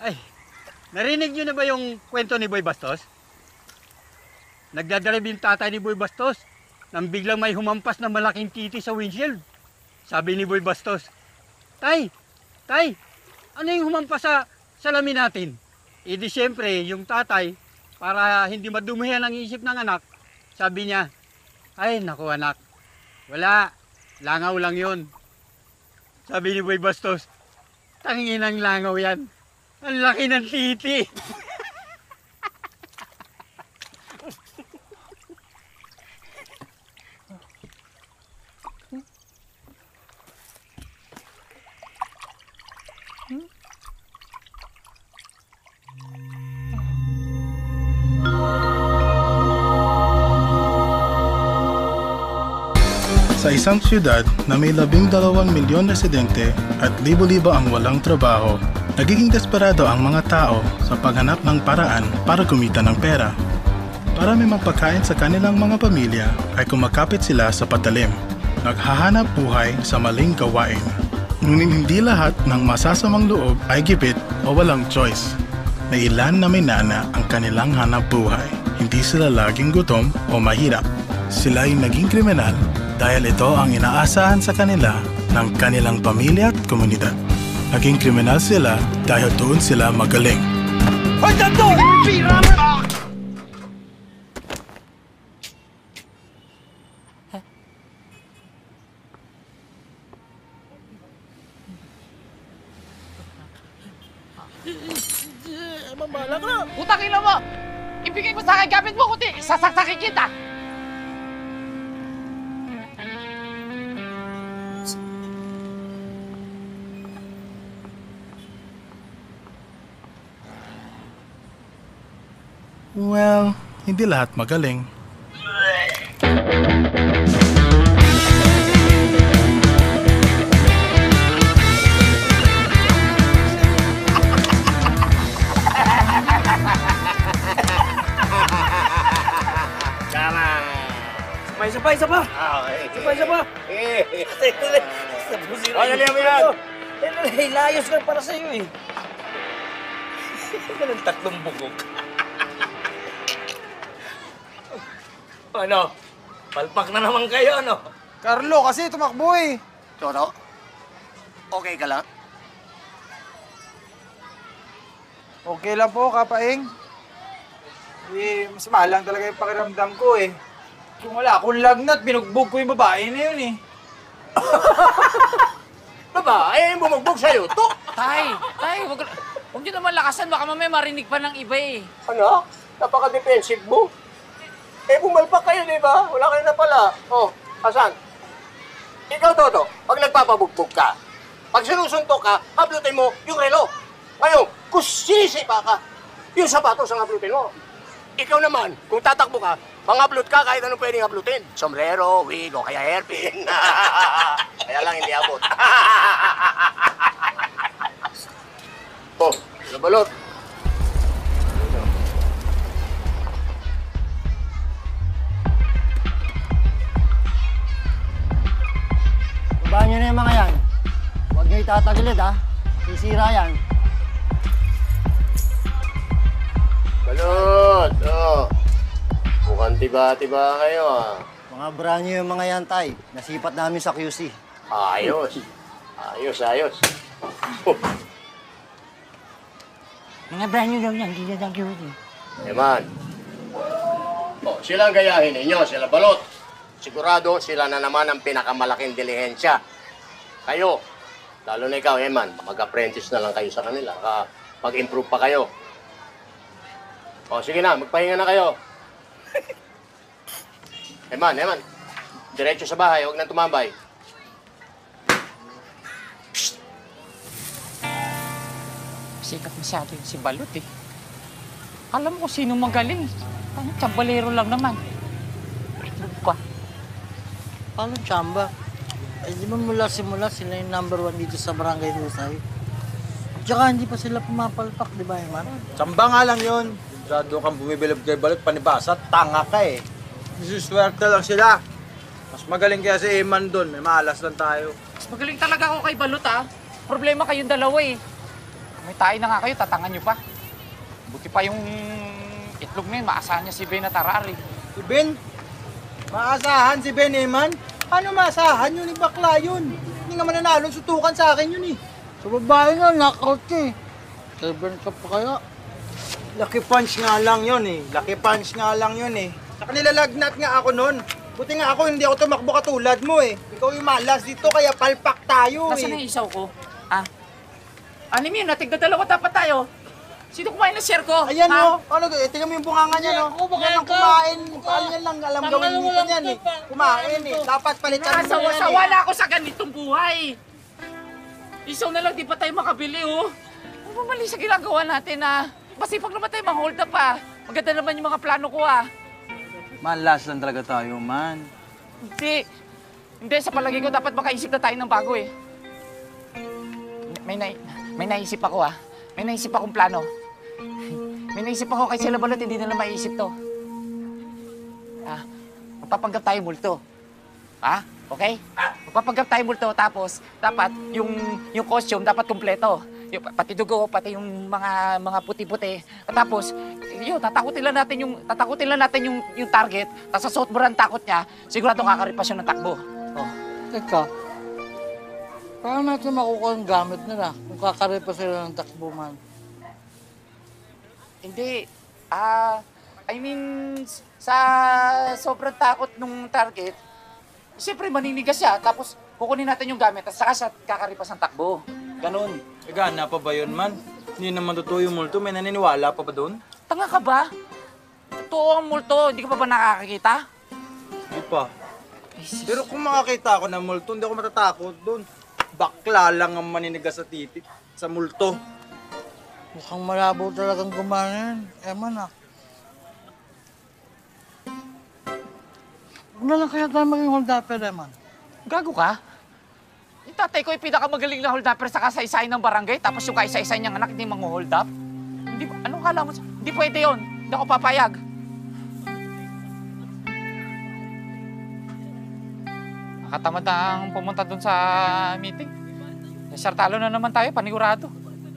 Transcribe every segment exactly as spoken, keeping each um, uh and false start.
Ay, narinig niyo na ba yung kwento ni Boy Bastos? Nagdadrive yung tatay ni Boy Bastos nang biglang may humampas na malaking titi sa windshield. Sabi ni Boy Bastos, Tay, Tay, ano yung humampas sa salamin natin? E di siyempre, yung tatay, para hindi madumihan ang isip ng anak, sabi niya, ay, naku anak, wala, langaw lang yun. Sabi ni Boy Bastos, tanginang langaw yan. Ang laki ng titi. Sa isang siyudad na may labing dalawang milyon residente at libo-libo ang walang trabaho, nagiging desperado ang mga tao sa paghanap ng paraan para kumita ng pera. Para may mapagkain sa kanilang mga pamilya ay kumakapit sila sa patalim, naghahanap buhay sa maling gawain. Ngunit hindi lahat ng masasamang loob ay gipit o walang choice. May ilan na may nana ang kanilang hanap buhay. Hindi sila laging gutom o mahirap. Sila ay naging kriminal dahil ito ang inaasahan sa kanila ng kanilang pamilya at komunidad. Naging kriminal sila dahil doon sila magaling. Hoy, ganto! Pira mo! Mamala ka! Putang ina mo! Ibigay mo sa akin gamit mo, kundi sasaksakin kita! Well, hindi lahat magaling. Sabay, sabay, isa pa! Sabay, isa pa! Ay, dali mo yan! Eh, layos ka para sa'yo eh. Ito ng tatlong bugok. Ano? Palpak na naman kayo, ano? Carlo, kasi tumakbo eh. Toto, okay ka lang? Okay lang po, Kapaing. Eh, mas malang talaga yung pakiramdam ko eh. Kung wala akong lagnat, binugbog ko yung babae na yun eh. Baba, ay bumugbog sa'yo, to! Tay! Tay! Huwag, huwag niyo naman lakasan. Baka mamaya marinig pa ng iba eh. Ano? Napaka-defensive mo. Eh, bumalpak kayo, di ba? Wala kayo na pala. Oh, asan? Ikaw, Toto, pag nagpapabugbog ka, pag sinusuntok ka, hablutin mo yung relo. Ngayon, kung sinisipa ka, yung sapatos ang hablutin mo. Ikaw naman, kung tatakbo ka, pang-upload ka kahit anong pwedeng uploadin. Sombrero, wig, o kaya hairpin. Kaya lang hindi abot. Oh, nabalot. Babaan nyo na yung mga yan. Huwag nyo itatagilid ha. Sisira yan. Balot, oh. Mukhang tiba-tiba kayo, ah. Mga brand new yung mga yan, Tay. Nasipat namin sa Q C. Ayos. Ayos, ayos. Oh, Mga brand new daw yan. Hindi na Q C. Eman. Oh, sila ang gayahin ninyo, sila balot. Sigurado sila na naman ang pinakamalaking dilihensya. Kayo, lalo na ikaw, Eman, mag-apprentice na lang kayo sa kanila. Ka mag-improve pa kayo. O, sige na, magpahinga na kayo. Eman, Eman, diretso sa bahay, huwag nang tumambay. Sikat masyado yung si Balot eh. Alam ko sino magaling. Ano, tsambalero lang naman. Ano ka? Paano tsamba? Ay, di ba mula simula sila yung number one dito sa Barangay Husay? Tsaka hindi pa sila pumapalpak, di ba, Eman? Samba nga lang yun. Masyado kang bumibilib kay Balot, panibasa, tanga ka eh. Isuswerte lang sila. Mas magaling kaya si Eman doon, may malas lang tayo. Mas magaling talaga ako kay Balot ah. Problema kayong dalawa eh. May tayo na nga kayo, tatangan nyo pa. Buti pa yung itlog na yun, maasahan niya si Ben at Arari. Si Ben? Maasahan si Ben Eman? Paano maasahan yun? Yung bakla yun. Hindi nga mananalo, sutukan sa akin yun eh. Sa babae nga, knockout ka eh. Seven ka pa kaya? Lucky punch nga lang yun eh. Lucky punch nga lang yun eh. Saka nilalagnat nga ako nun. Buti nga ako, hindi ako tumakbo katulad mo eh. Ikaw yung malas dito, kaya palpak tayo eh. Nasaan na yung isaw ko? Ah? Ano yun? Natigda dalawa dapat tayo. Sino kumain na share ko? Ayan Ha? o. Ano, eh, tingnan mo yung bunganga niya no. Ako, baka Yan ang ikaw. kumain. Baka- Paano yan lang alam Baka gawin alam mo dito lang niyan ito eh. pa. Kumain eh. Ito. Dapat palitan mo yan Nakasawa-sawa eh. na ako sa ganitong buhay. Isaw na lang, di pa tayo makabili, oh. Ano ba mali sa ginagawa natin, ah? Masipag naman tayo ma-hold up, ah. Maganda naman yung mga plano ko, ah. Malas lang talaga tayo, man. Hindi. Hindi, sa palagi ko, dapat makaisip na tayo ng bago, eh. May, na, may naisip ako, ah. May naisip akong plano. May naisip ako kay sila balot, hindi nila maiisip to. Ah, magpapanggap tayo multo. Ha? Okay? Magpapanggap tayo multo, tapos dapat yung yung costume dapat kumpleto. Yung, pati dugo, pati yung mga mga puti-puti. At tapos, yun, tatakutin lang natin yung tatakutin lang natin yung yung target. Tapos sa suot mo ang takot niya, sigurado kakaripas yun ng takbo. Oh. Teka, paano natin makukuha ang gamit nila kung kakaripa sila ng takbo man? Hindi. Ah, I mean, sa sobrang takot nung target, siyempre maninigas siya, tapos kukunin natin yung gamit, at saka siya kakaripas ng takbo. Ganon. E gana pa ba yun, man? Hindi naman totoo yung multo. May naniniwala pa ba doon? Tanga ka ba? Totoo ang multo, hindi ka pa ba nakakakita? Hindi pa. Pero kung makakita ako ng multo, hindi ako matatakot doon. Bakla lang ang maninigas sa titik, sa multo. Mukhang malabo talagang gumana yan. Eman ah. Huwag na lang kaya tayo maging hold-upper, Eman. Gago ka? Yung tatay ko yung pinakamagaling na hold-upper sa kasaysayan ng barangay, tapos yung kaisa-isa niyang anak hindi mang-hold up? Hindi ba? Anong kala mo? sa- Hindi pwede yun. Hindi ako papayag. Nakatamad na ang pumunta dun sa meeting. Sartalo na naman tayo, panigurado.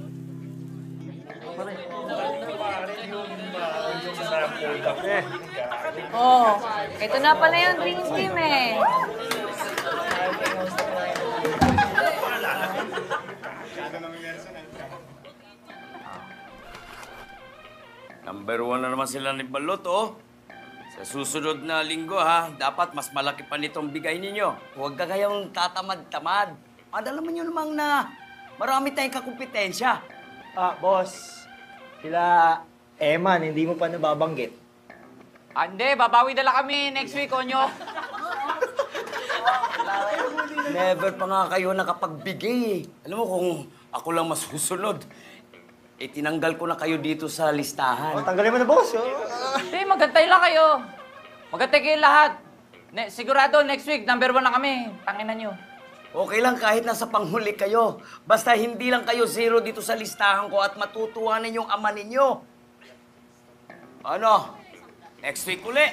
Oh, ito na pala yung dream team eh. Number one na naman sila ni Balot, oh. Sa susunod na linggo, ha, dapat mas malaki pa nitong bigay ninyo. Huwag ka kayong tatamad-tamad. Adala mo nyo namang na marami tayong kakumpetensya. Ah, boss. Sila Eman, hindi mo pa nababanggit. Ah, hindi, babawi na lang kami next week, Onyo. Never pa nga kayo nakapagbigay, eh. Alam mo, kung ako lang masusunod, eh, tinanggal ko na kayo dito sa listahan. Oh, tanggalin mo na, boss. Oh. Hindi, magantay lang kayo. Magantay kayo lahat. Ne sigurado, next week, number one na kami. Tanginan nyo. Okay lang kahit nasa panghuli kayo. Basta hindi lang kayo zero dito sa listahan ko at matutuwa ninyong ama ninyo. Ano? Next week uli.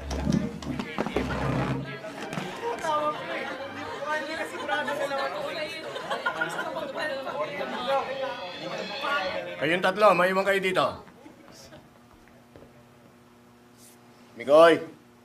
Kayong tatlo, may iwan kayo dito. Mikoy.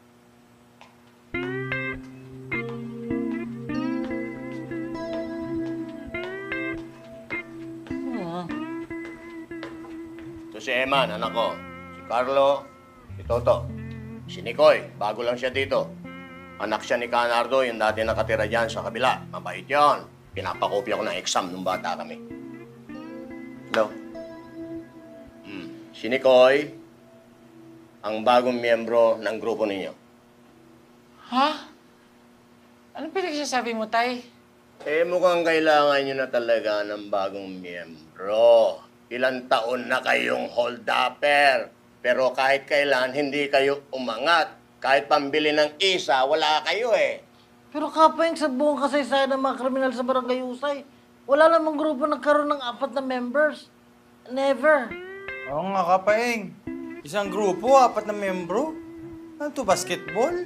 Ito si Eman, anak ko. Si Carlo, si Toto. Si Nicoy, bago lang siya dito. Anak siya ni Canardo, yung dati nakatira dyan sa kabila. Mabait yun. Pinapakopya ko ng exam nung bata kami. Hello? Hmm. Si Nicoy, ang bagong miyembro ng grupo ninyo. Ha? Anong pinagsasabi mo, Tay? Eh, mukhang kailangan nyo na talaga ng bagong miyembro. Ilang taon na kayong hold-upper. Pero kahit kailan, hindi kayo umangat. Kahit pambili ng isa, wala kayo eh. Pero kapayang sa buong kasaysayan ng mga kriminal sa Barangay Usay, wala namang grupo nagkaroon ng apat na members. Never. Oo nga, kapaeng. Isang grupo, apat na membro. Ano to, basketball?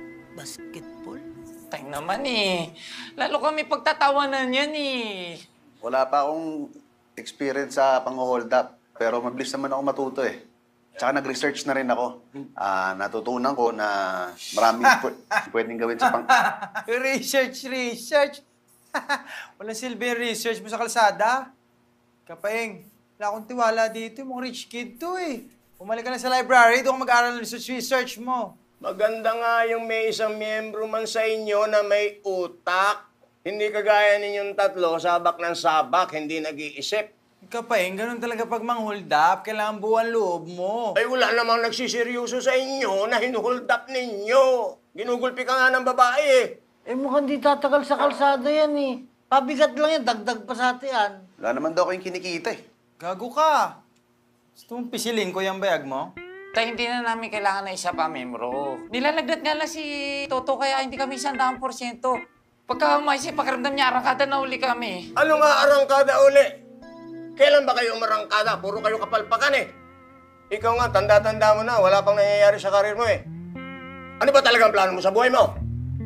Basketball? Tay naman eh. Lalo kami pagtatawanan yan eh. Wala pa akong experience sa pang-hold up. Pero mabilis naman ako matuto eh. Tsaka nag-research na rin ako. Ah, natutunan ko na maraming pu- pwedeng gawin sa pang... Research, research. Walang silbi yung research mo sa kalsada. Kapaeng, wala akong tiwala dito. Yung mga rich kid to eh. Umalik ka na sa library, doon ka mag-aaral ng research, research mo. Maganda nga yung may isang miyembro man sa inyo na may utak. Hindi kagaya ninyong tatlo, sabak ng sabak, hindi nag-iisip. Kapaeng, ganun talaga pag mang-hold up. Kailangan buwan loob mo. Ay wala namang nagsiseryoso sa inyo na hinuhold up ninyo. Ginugulpi ka nga ng babae eh. Eh mukhang di tatagal sa kalsada yan eh. Pabigat lang yan, dagdag pa sa atian. Wala naman daw kayong kinikita eh. Gago ka. Gusto mong pisilin ko yung bayag mo? Tay, hindi na namin kailangan na isa pa, membro. Nilalagdat nga lang si Toto kaya hindi kami isang daang porsyento. Pagka maisip pakiramdam niya, arangkada na uli kami. Ano nga arangkada uli? Kailan ba kayo umarangkada? Puro kayo kapalpakan eh. Ikaw nga, tanda-tanda mo na. Wala pang nangyayari sa karir mo eh. Ano ba talagang plano mo sa buhay mo?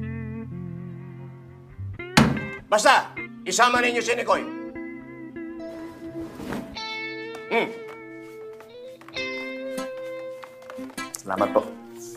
Basta, isama ninyo si Nicoy. Hmm. Salamat po.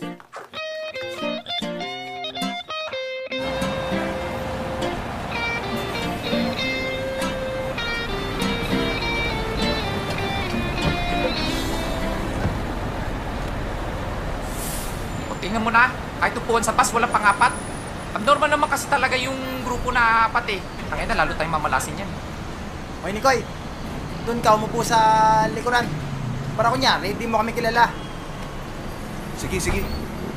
Tingnan mo na, kahit upuan sa bus, walang pangapat. Abnormal naman kasi talaga yung grupo na apat eh. Tangina, lalo tayong mamalasin yan. Hoy, Nicoy. Doon ka umupo sa likuran. Para kunyari, hindi mo kami kilala. Sige, sige.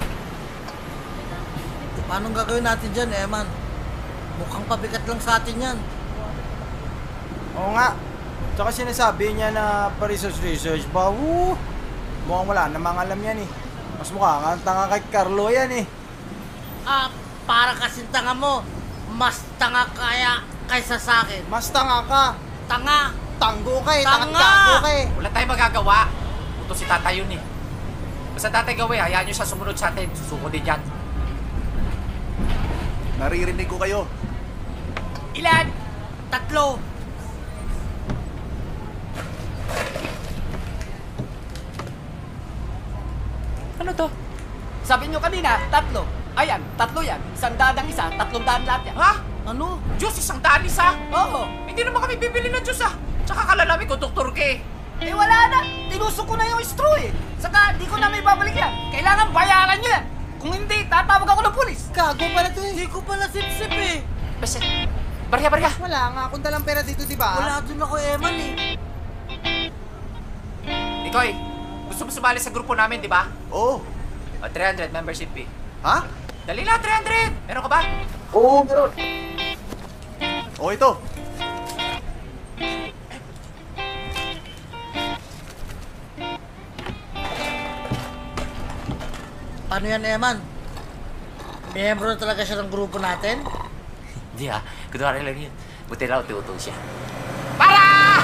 Paano gagawin natin dyan, Eman? Mukhang pabigat lang sa atin yan. Oo nga. Tsaka sinasabi niya na pa-research-research ba, woo! Mukhang wala namang alam yan eh. Mas mukha nga ang tanga kay Carlo yan eh. Ah, para kasing tanga mo. Mas tanga kaya kaysa sa akin. Mas tanga ka. Tanga! Tanggo ka eh. Tanga! Tanga-tanggo ka eh. Wala tayong magagawa. Uto si tatay yun eh. Basta tatay gawin, hayaan nyo siya sumunod sa atin. Susuko din dyan. Naririnig ko kayo. Ilan? Tatlo! Ano to? Sabi nyo kanina, tatlo. Ayan, tatlo yan. Isang dadang isa, tatlong daan lahat yan. Ha? Ano? Diyos, isang daan isa? Oo. Hindi naman kami bibili ng Diyos ah. Tsaka kalalami ko, doktor ka eh. Eh wala na. Tinusok ko na yung straw eh. Saka di ko na may babalik yan. Kailangan bayaran nyo yan. Kung hindi, tatawag ako ng pulis. Gago pala to eh. Hindi ko pala sip-sip eh. Basta, barya, barya. Wala nga akong dalang pera dito, di ba? Wala dun ako, Eman eh. Nikoy, gusto mo sumali sa grupo namin, di ba? Oo. O, three hundred membership fee. Ha? Dali na, three hundred! Meron ka ba? Oo, meron. O, ito. Paano yan, Eman? Miyembro na talaga siya ng grupo natin? Hindi ah, kunwari lang yun. Buti raw, tiuto siya. Para!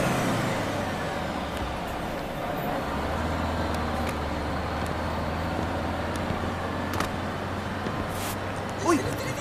Uy!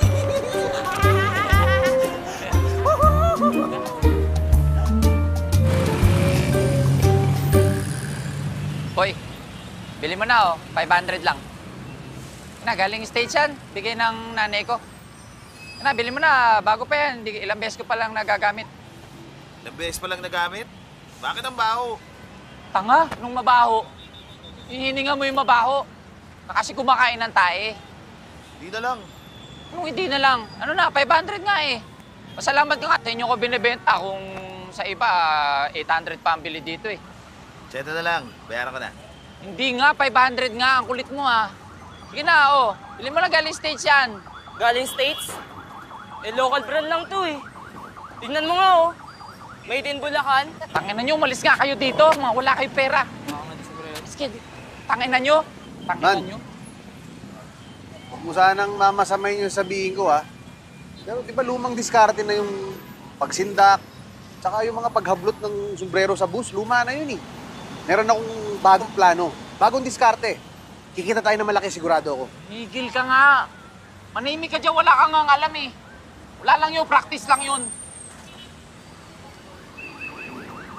Hoy, bili mo na oh, five hundred lang. Na, galing stage yan, bigay ng nanay ko. Na, bili mo na, bago pa yan, Di, ilang beses ko pa lang nagagamit. Ilang beses pa lang nagamit? Bakit ang baho? Tanga, nung mabaho. Hihininga mo yung mabaho. Na kasi kumakain ng tae. Di na lang. Anong hindi na lang? Ano na, five hundred nga eh. Pasalamat ka nga, sa inyo ko binibenta kung sa iba, eight hundred pa ang bili dito eh. Seta na lang, bayaran ka na. Hindi nga, five hundred nga, ang kulit mo ah. Sige na, oh. Bili mo na galing stage yan. Galing States? Eh, local brand lang to eh. Tingnan mo nga oh. Made in Bulacan. Tanginan nyo, umalis nga kayo dito. Mga wala kayong pera. Sige, tanginan nyo. Tanginan Man. nyo. Huwag mo sanang mamasamay yung sabihin ko, ha? Pero di ba lumang diskarte na yung pagsindak, tsaka yung mga paghablot ng sombrero sa bus, luma na yun, eh. Meron akong bagong plano, bagong diskarte. Kikita tayo na malaki, sigurado ako. Migil ka nga. Manahimik ka dyan, wala kang nga alam eh. Wala lang yun, practice lang yun.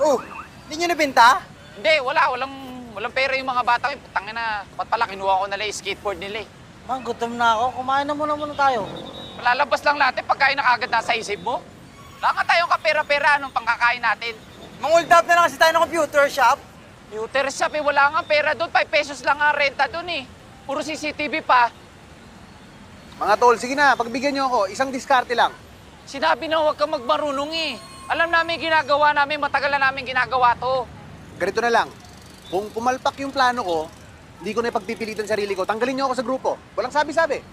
Oh, hindi nyo nabenta? Hindi, wala. Walang, walang pera yung mga bata. Tangin na, ba't pala kinuha ko nila yung skateboard nila eh. Man, gutom na ako. Kumain na muna muna tayo. Malalabas lang natin pagkain na kagad nasa isip mo. Wala ka tayong kapera-pera anong pangkakain natin. Mang-hold up na lang kasi tayo ng computer shop. Computer shop eh, wala nga pera doon. five pesos lang ang renta doon eh. Puro C C T V pa. Mga tol, sige na, pagbigyan nyo ako. Isang diskarte lang. Sinabi na huwag kang magmarunong eh. Alam namin ginagawa namin, matagal na namin ginagawa to. Ganito na lang. Kung pumalpak yung plano ko, hindi ko na ipagpipilitan sarili ko. Tanggalin nyo ako sa grupo. Walang sabi-sabi.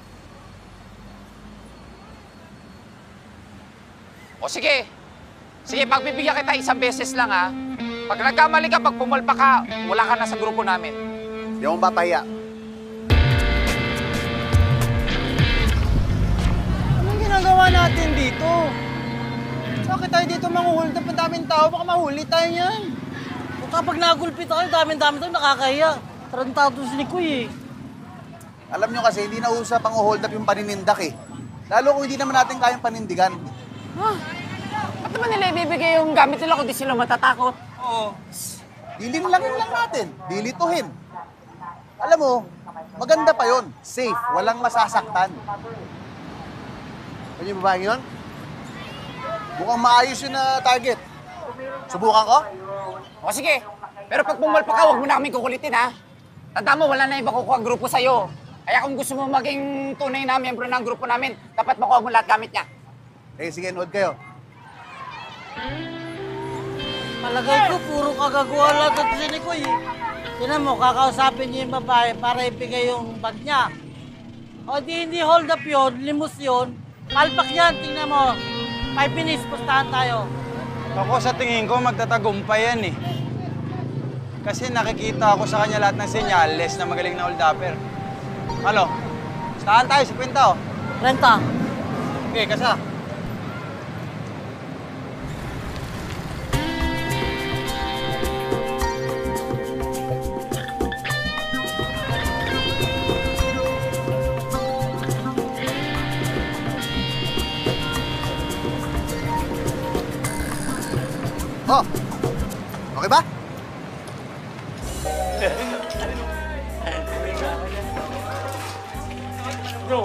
O sige. Sige, pagbibigyan kita isang beses lang ha. Pag nagkamali ka, pag pumalpak ka, wala ka na sa grupo namin. Hindi akong papahiya. Anong ginagawa natin dito? Bakit tayo dito manguhold up? Ang daming tao, baka mahuli tayo yan. Kung kapag nagulpit ako, dami-dami tayo nakakahiya. Tarantado si Nikoy eh. Alam nyo kasi, hindi na usap ang hold up yung paninindak eh. Lalo kung hindi naman natin kayang panindigan. Huh? Ba't naman nila ibibigay yung gamit nila kung di sila matatakot? Oo. Dilin lang yun lang natin. Dilituhin. Alam mo, maganda pa yon. Safe. Walang masasaktan. Ano yung babaeng yun? Mukhang maayos yun na target. Subukan ko? O sige, pero pag pumalpak ka, huwag mo na kami kukulitin ha. Tanda mo, wala na ibang kukuha ang grupo sa'yo. Kaya kung gusto mo maging tunay na miyembro ng grupo namin, dapat makuha mo lahat gamit niya. Eh, sige, nood kayo. Palagay ko, puro kagagawa lang ito si Nikoy eh. Tinan mo, kakausapin niyo yung babae para ibigay yung bag niya. O di hindi hold up yun, limos yun. Palpak yan, tingnan mo. Five minutes, pustahan tayo. Ako sa tingin ko, magtatagumpay yan eh. Kasi nakikita ako sa kanya lahat ng senyales na magaling na hold upper. Ano? Pustahan tayo, si Kwenta oh. Renta. Okay, kasa. Oh, okay ba? Bro.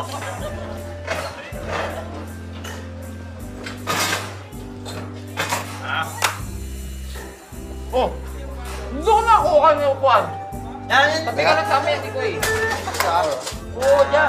Oh, doon na ako ka ng upuan. Yan, yan. Tabi ka lang sa amin, Nikoy. Oo, dyan.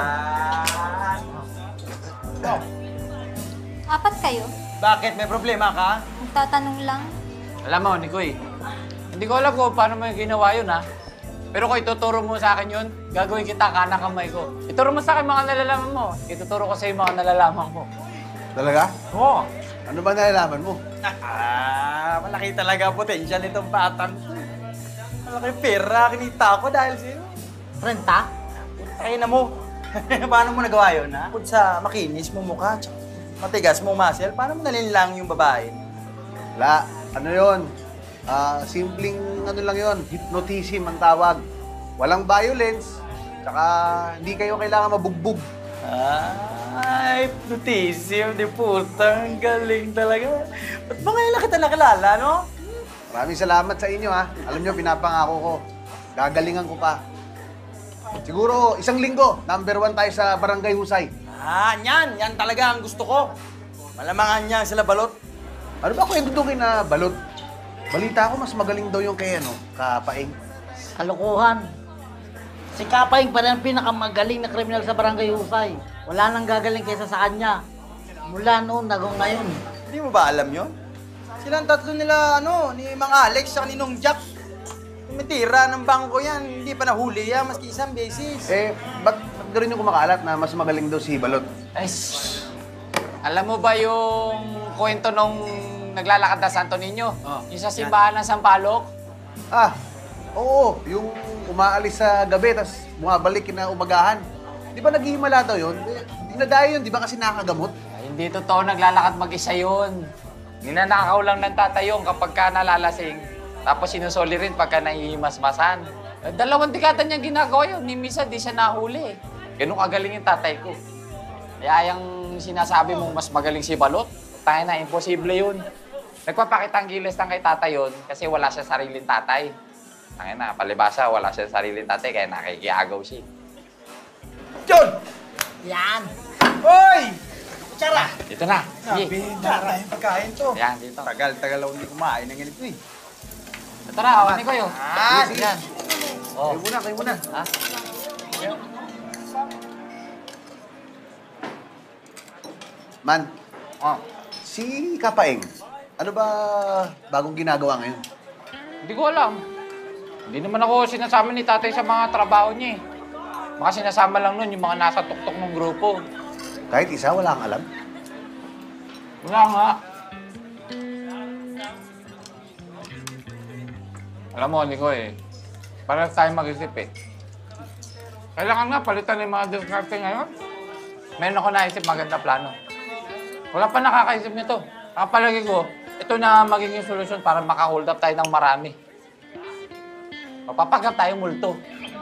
Oh. Apat kayo? Bakit? May problema ka? Magtatanong lang. Alam mo, Nikoy, hindi ko alam kung paano mo ginawa yun, ha? Pero kung ituturo mo sa akin yun, gagawin kita kanang kamay ko. Ituro mo sa akin mga nalalaman mo. Ituturo ko sa iyo mga nalalaman ko. Talaga? Oo. Ano ba nalalaman mo? Ah, malaki talaga potential nitong batang to. Malaki pera, kinita ko dahil sa'yo. Renta? Ay na mo. Paano mo nagawa yun, ha? Bukod sa makinis mo mukha, tsaka matigas mo muscle, paano mo nalinlang yung babae? Wala. Ano yon? Ah, simpleng ano lang yon, hypnotism ang tawag. Walang violence, tsaka hindi kayo kailangan mabugbog. Ay, hypnotism, di puta. Ang galing talaga. Ba't ba ngayon lang kita nakilala, no? Maraming salamat sa inyo ha. Alam nyo, pinapangako ko. Gagalingan ko pa. Siguro isang linggo, number one tayo sa Barangay Husay. Ah, yan. Yan talaga ang gusto ko. Malamangan niya sila balot. Ano ba kwento doon kay na balot? Balita ko mas magaling daw yung kay ano, Kapaing. Kalokohan. Si Kapaing pa rin ang pinakamagaling na kriminal sa Barangay Husay. Wala nang gagaling kaysa sa kanya. Mula noon, hanggang ngayon. Hindi mo ba alam yun? Silang tatlo nila, ano, ni Mang Alex at ni Nong Jack. Tumitira ng bangko yan. Hindi pa nahuli yan, maski isang beses. Eh, ba't ba't rin yung kumakalat na mas magaling daw si Balot? Ay, shh. Alam mo ba yung kwento nung naglalakad na Santo Niño? Oh, yung sa simbahan ng Sampaloc? Ah, oo. Yung umaalis sa gabi, tas bumabalik na umagahan. Di ba naghihimala daw yun? Eh, dinadayo yun, di ba kasi nakagamot? Ay, hindi totoo, naglalakad mag-isa yun. Ninanakaw lang ng tatayong kapag ka nalalasing. Tapos sinusoli rin pagka nahihimasmasan. Dalawang dekada niyang ginagawa yun. Ni Misa, di siya nahuli. Ganun kagaling yung tatay ko. Kaya yung sinasabi mong mas magaling si Balot, tayo na, imposible yun. Nagpapakitang gilas lang kay tatay yun kasi wala siya sariling tatay. Tangin na, palibasa, wala siya sariling tatay kaya nakikiagaw siya. John! Yan. Hoy! Tsara! Dito na. Sige. Sabi, maraming pagkain to. Yan, dito. Tagal-tagal ako hindi kumain ng ganito eh. Ito na, awanin ko yun. Ah, sige. Yan. Oh. Kayo muna, kayo muna. Ha? Man, Oh. si Kapaeng, ano ba bagong ginagawa ngayon? Hindi ko alam. Hindi naman ako sinasama ni tatay sa mga trabaho niya eh. Baka sinasama lang nun yung mga nasa tuktok ng grupo. Kahit isa, wala kang alam? Wala nga. Alam mo, Nico eh, para tayo mag-isip eh. Kailangan nga palitan yung mga diskarte ngayon. Meron ako naisip maganda plano. Wala pa nakakaisip nito. Kapalagi ko, ito na magiging solusyon para maka-hold up tayo ng marami. Papapagap tayo multo.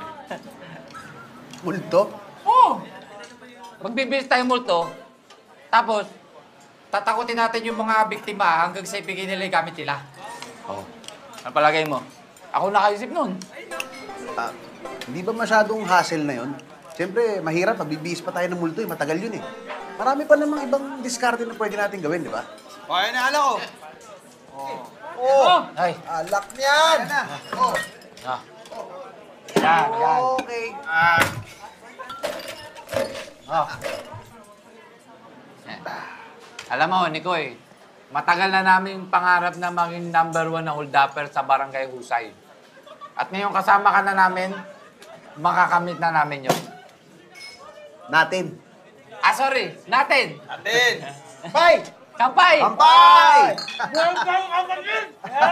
Multo? Oo! Magbibis tayo multo, tapos tatakutin natin yung mga biktima hanggang sa ibigay nila yung gamit nila. Oo. Oh. Ano palagay mo? Ako nakaisip nun. Ah, hindi ba masyadong hassle na yun? Siyempre, mahirap. Magbibihis pa tayo ng multo eh. Matagal yun eh. Marami pa namang ibang diskarte na pwede natin gawin, di ba? O, ayun na, ala ko. Oh. Oh! Ay! Alak niyan! Oh. Ah. Yan, yan. Okay. Ah. Oh. Eh. Alam mo, Nicoy, matagal na namin pangarap na maging number one na hold-upper sa Barangay Husay. At ngayon kasama ka na namin, makakamit na namin yun. Natin. Ah, sorry. Natin. Natin. Bye! Kampay! Kampay! Welcome, kapatid!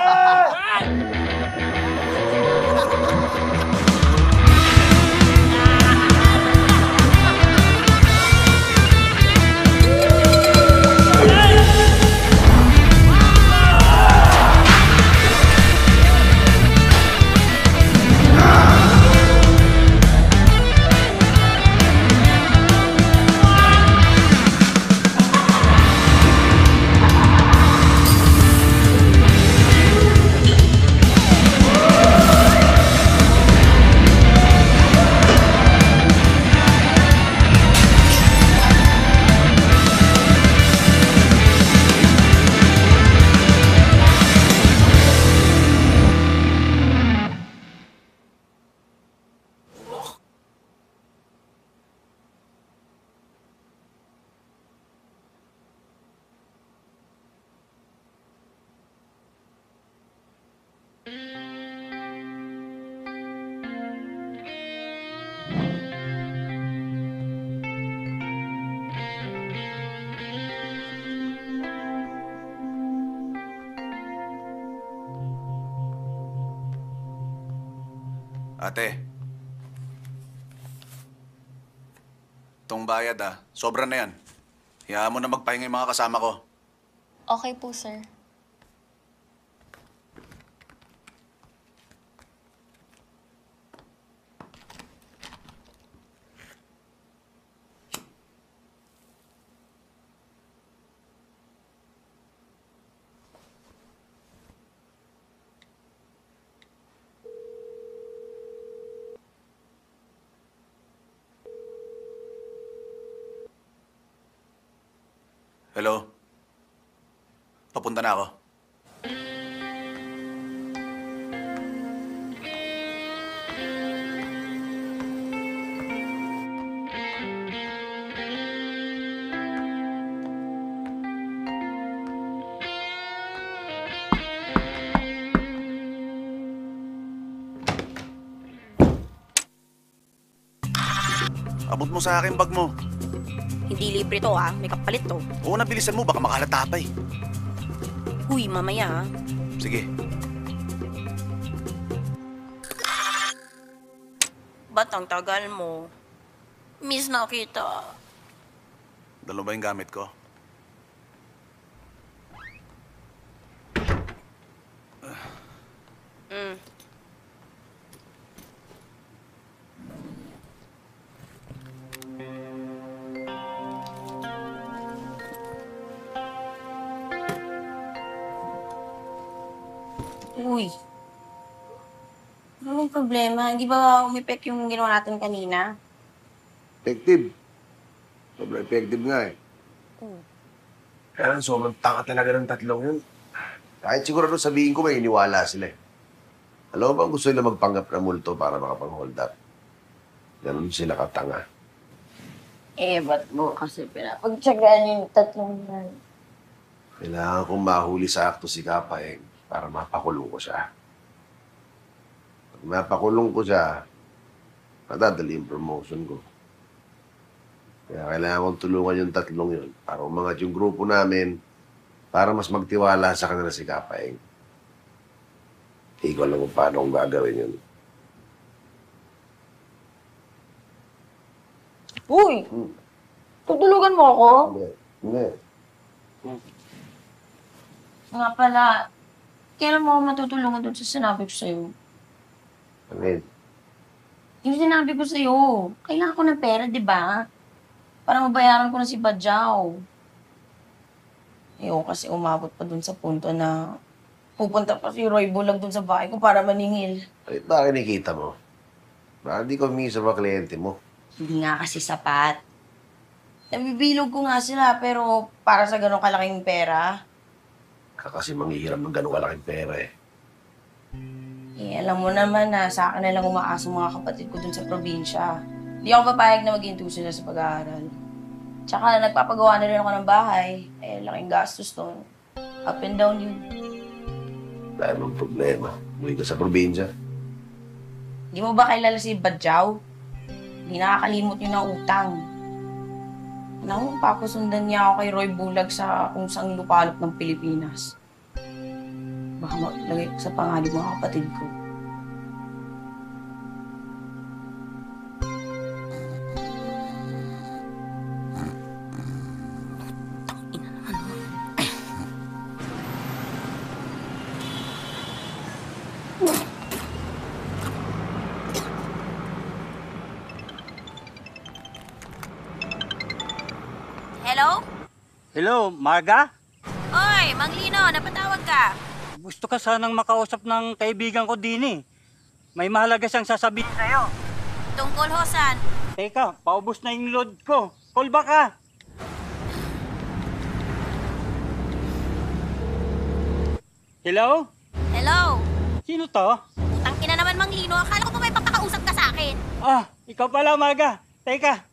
Ate. Itong bayad ah. Sobra na yan. Hayaan mo na magpahinga yung mga kasama ko. Okay po, sir. Hello? Papunta na ako. Abot mo sa akin bag mo. Hindi libre to ah, may kapalit to. Oo, nabilisan mo, baka makahalata pa eh. Uy, mamaya ah. Sige. Ba't ang tagal mo? Miss na kita. Dalo ba yung gamit ko? Mm. Uy. Ano yung problema? Hindi ba umipek yung ginawa natin kanina? Effective. Sobrang effective nga eh. Kaya sobrang tanga talaga ng tatlong yun. Kahit siguro doon sabihin ko, may iniwala sila eh. Alam mo ba gusto nila magpanggap na multo para makapang-hold up? Ganun sila katanga. Eh, ba't mo kasi pinapagtsagaan yung tatlong yan? Kailangan kong mahuli sa akto si Kapaeng para mapakulong ko siya. Pag mapakulong ko siya, madadali yung promotion ko. Kaya kailangan kong tulungan yung tatlong yun para umangat yung grupo namin para mas magtiwala sa kanila si Kapaeng. Hindi ko alam kung paano kong gagawin yun. Uy! Hmm. Tutulugan mo ako? Hindi. Hindi. Nga pala, kailan mo ako matutulungan doon sa sinabi ko sa'yo? Amin. Yung sinabi ko sa'yo, kailangan ko ng pera, di ba? Para mabayaran ko na si Badjaw. Ayoko kasi umabot pa dun sa punto na pupunta pa si Roy Bulag dun sa bahay ko para maningil. Ay, bakit nakikita mo? Bakit di ko humingi sa mga kliyente mo? Hindi nga kasi sapat. Nabibilog ko nga sila, pero para sa ganong kalaking pera. Kasi manghihiram ng ganun kalaking pera eh. Eh, alam mo naman na sa akin na lang umaasa mga kapatid ko dun sa probinsya. Hindi ako papayag na maging sila sa pag-aaral. Tsaka nagpapagawa na rin ako ng bahay. Eh, laking gastos doon. Up and down yun. Dahil mong problema. Umuwi ka sa probinsya. Di mo ba kilala si Badjaw? Hindi nakakalimot yun ng utang. Naku, papasundan niya ako kay Roy Bulag sa kung saan lupalop ng Pilipinas. Baka maglagay ko sa pangalan mga kapatid ko. Hello? Hello, Marga? Oy, Mang Lino, napatawag ka. Gusto ka sanang makausap ng kaibigan ko din eh. May mahalaga siyang sasabihin sa'yo. Tungkol ho, saan? Teka, paubos na yung load ko. Call back ka. Hello? Hello? Sino to? Tangina naman, Mang Lino. Akala ko pa may papakausap ka sa akin. Ah, ikaw pala, Marga. Teka.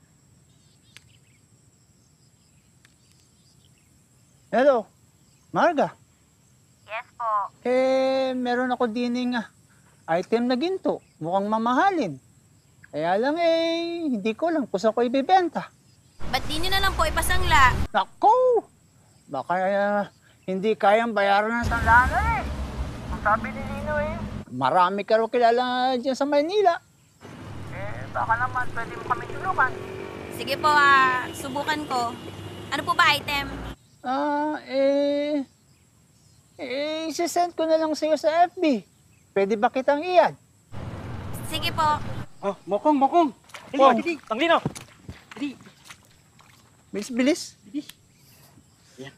Hello, Marga. Yes po. Eh, meron ako dining ah, item na ginto. Mukhang mamahalin. Kaya lang eh, hindi ko lang kung saan ko ibibenta. Ba't di nyo na lang po ipasangla? Naku! Baka uh, hindi kayang bayaran ng sandala eh. Ang sabi ni Lino eh. Marami ka rin kilala dyan sa Maynila. Eh, baka naman pwede mo kami tulungan. Sige po, ah, subukan ko. Ano po ba item? Ah, eh... Eh, isisend ko na lang sa'yo sa F B. Pwede ba kitang i-add? Sige po. Oh, mokong, mokong. Dili, Oh. dili. Tanglino. Dili. Bilis, bilis. Bilis. Yan.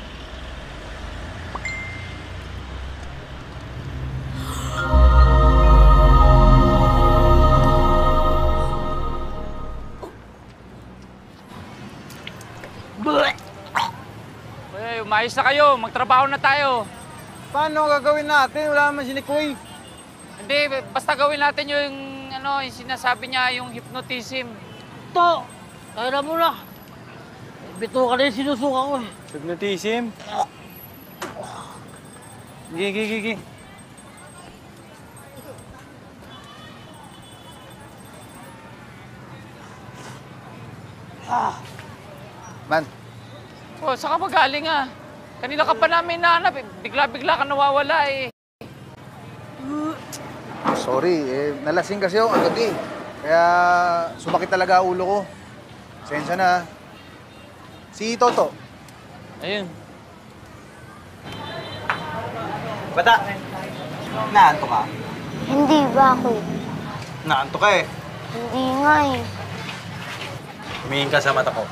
Uy, umayos na kayo. Magtrabaho na tayo. Paano gagawin natin? Wala naman si Nikoy. Hindi, basta gawin natin yung, ano, yung sinasabi niya, yung hypnotism. To, kaya mo na. Bito ka na yung sinusuka ko eh. Hypnotism? Gigi, gigi, gigi. Ah. Man. Oh, saan ka ba galing ah? Kanina ka pa namin nahanap eh. Bigla-bigla ka nawawala eh. Sorry, eh, nalasing kasi ako kagabi. Kaya sumakit talaga ulo ko. Sensya na. Si Toto. Ayun. Bata, naanto ka? Hindi ba ako? Naanto ka eh. Hindi nga eh. Tumingin ka sa mata ko.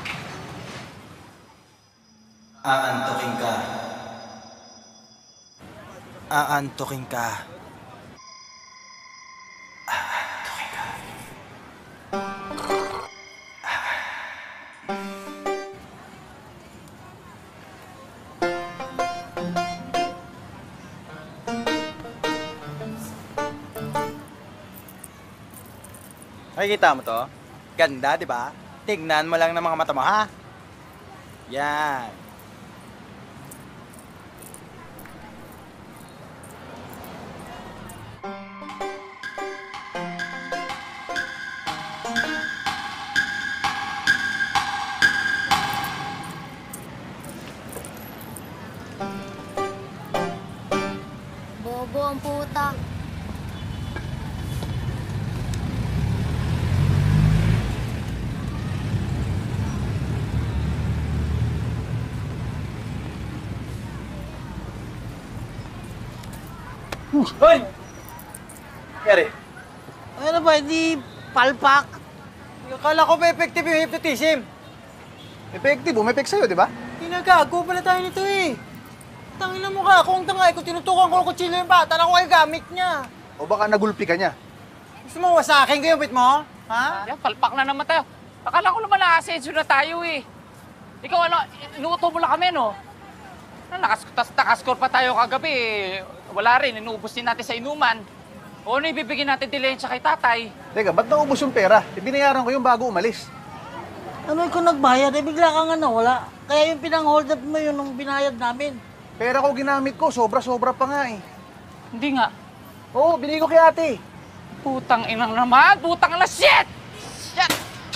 Aantukin ka. Aantukin ka. Nakikita mo to? Ganda, di ba? Tignan mo lang ng mga mata mo, ha? Yan. Bobo ang puta. Hoy! Kaya Ano ba, hindi palpak? Akala ko ba effective yung hypnotism? Effective, umepek sa'yo, di ba? Pinagago pala tayo nito eh. Tangina mo ka, kung tanga, kung tinutukan ko ng kutsilyo yung bata, na ko ay gamit niya. O baka nagulpi ka niya? Gusto mo wasakin ko yung bit mo? Ha? Yan, palpak na naman tayo. Akala ko naman na-ascenso na tayo eh. Ikaw ano, inuuto mo lang kami, no? Nakas, nakascore pa tayo kagabi eh. Wala rin, inuubos din natin sa inuman. O ano ibibigyan natin dilensya kay tatay? Teka, ba't naubos yung pera? E, binayaran ko yung bago umalis. Ano kung nagbayad, eh bigla kang ano, wala. Kaya yung pinang-hold up mo yun nung binayad namin. Pera ko ginamit ko, sobra-sobra pa nga eh. Hindi nga. Oo, binigay ko kay ate. Putang inang naman, putang na shit! Shit!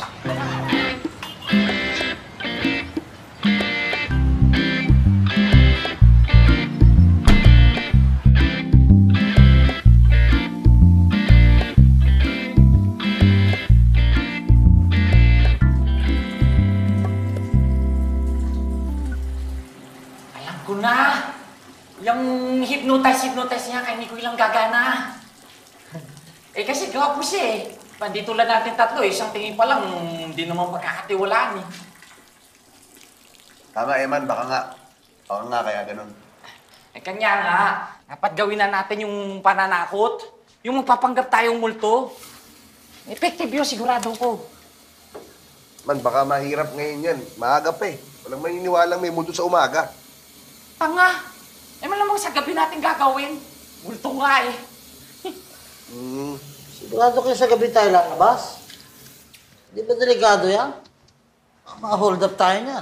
Ko na! Yung hypnotize-hypnotize niya, kaya hindi ko ilang gagana. Eh kasi gawa po siya eh. Pandito lang natin tatlo eh. Isang tingin pa lang, hindi naman pagkakatiwalaan eh. Tama, Eman. Baka nga. Baka nga kaya ganun. Eh kanya nga, dapat gawin na natin yung pananakot. Yung magpapanggap tayong multo. Effective yun, sigurado ko. Man, baka mahirap ngayon yan. Maaga pa eh. Walang maniniwalang may multo sa umaga. Tanga! Eh malamang sa gabi natin gagawin. Multo nga eh. Hmm. Sigurado kayo sa gabi tayo lalabas? Di ba delikado yan? Ma-hold up tayo niyan.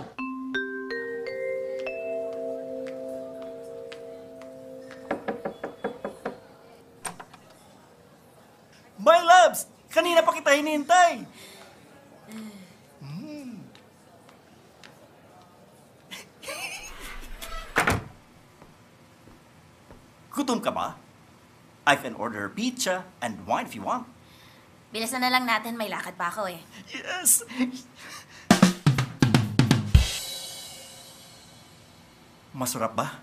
My loves! Kanina pa kita hinihintay! Gutom ka ba? I can order pizza and wine if you want. Bilisan na lang natin, may lakad pa ako eh. Yes! Masarap ba?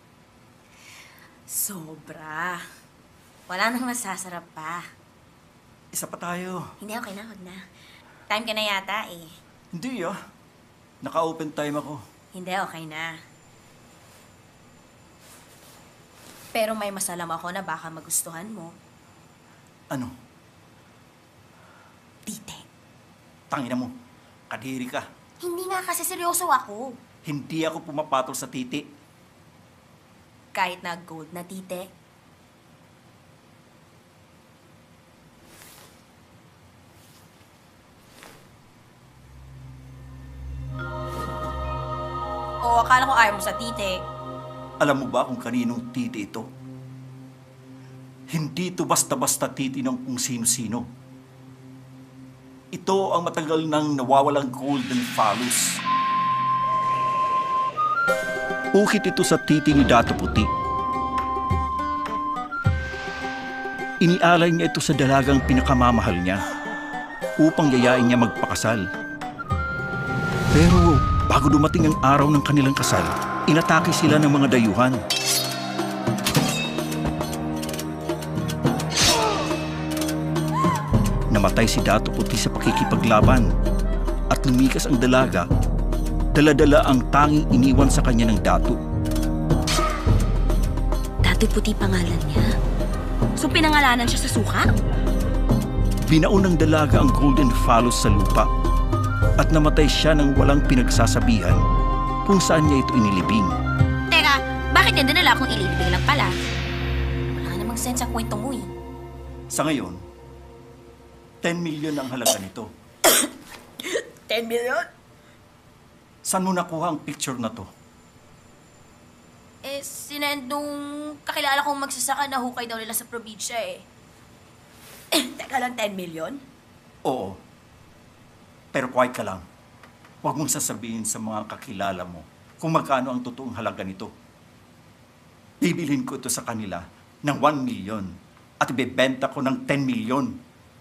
Sobra. Wala nang masasarap pa. Isa pa tayo. Hindi, okay na, huwag na. Time ka na yata eh. Hindi ah. Naka-open time ako. Hindi, okay na. Pero may masalam ako na baka magustuhan mo. Ano? Tite. Tangina mo. Kadiri ka. Hindi nga kasi seryoso ako. Hindi ako pumapatol sa titi. Kahit na gold na tite. O akala ko ayaw mo sa tite. Alam mo ba kung kaninong titi ito? Hindi ito basta-basta titi ng kung sino-sino. Ito ang matagal nang nawawalang golden phallus. Ukit ito sa titi ni Dato Puti. Inialay niya ito sa dalagang pinakamamahal niya upang yayain niya magpakasal. Pero bago dumating ang araw ng kanilang kasal, inatake sila ng mga dayuhan. Namatay si Dato Puti sa pakikipaglaban at lumikas ang dalaga, dala-dala ang tanging iniwan sa kanya ng dato. Dato Pati puti pangalan niya. So pinangalanan siya sa suka? Binaunang dalaga ang golden phallus sa lupa at namatay siya nang walang pinagsasabihan kung saan niya ito inilibing. Teka, bakit niya dinala kung ililibing lang pala? Wala namang sense ang kwento mo eh. Sa ngayon, ten million ang halaga nito. ten million? Saan mo nakuha ang picture na to? Eh, sinend nung kakilala kong magsasaka na hukay daw nila sa probinsya eh. Teka lang, ten million? Oo. Pero quiet ka lang. Huwag mong sasabihin sa mga kakilala mo kung magkano ang totoong halaga nito. Bibilhin ko ito sa kanila ng one million at ibebenta ko ng ten million.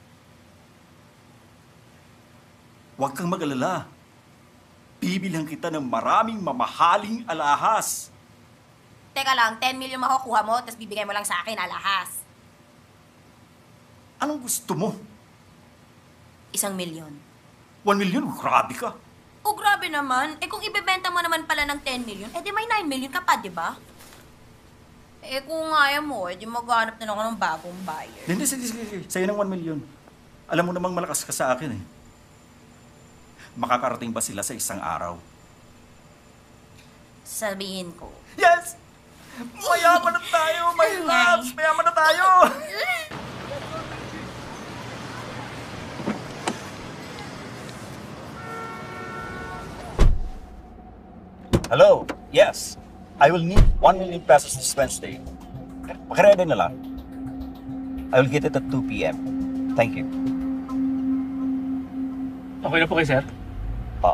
Huwag kang mag-alala. Bibilhan kita ng maraming mamahaling alahas. Teka lang, ten million makukuha mo, tapos bibigay mo lang sa akin alahas. Anong gusto mo? Isang milyon. One million? Grabe ka. Oh, grabe naman. Eh kung ibebenta mo naman pala ng ten million, eh di may nine million ka pa, di ba? Eh kung ayaw mo, eh di maghanap na lang ako ng bagong buyer. Hindi, sige, sige, sige. Sa'yo ng one million. Alam mo namang malakas ka sa akin eh. Makakarating ba sila sa isang araw? Sabihin ko. Yes! Mayaman na tayo, my loves! Mayaman na tayo! Hello? Yes. I will need one million pesos this Wednesday. Pakirede na lang. I will get it at two p m Thank you. Okay na po kayo, sir? Oh.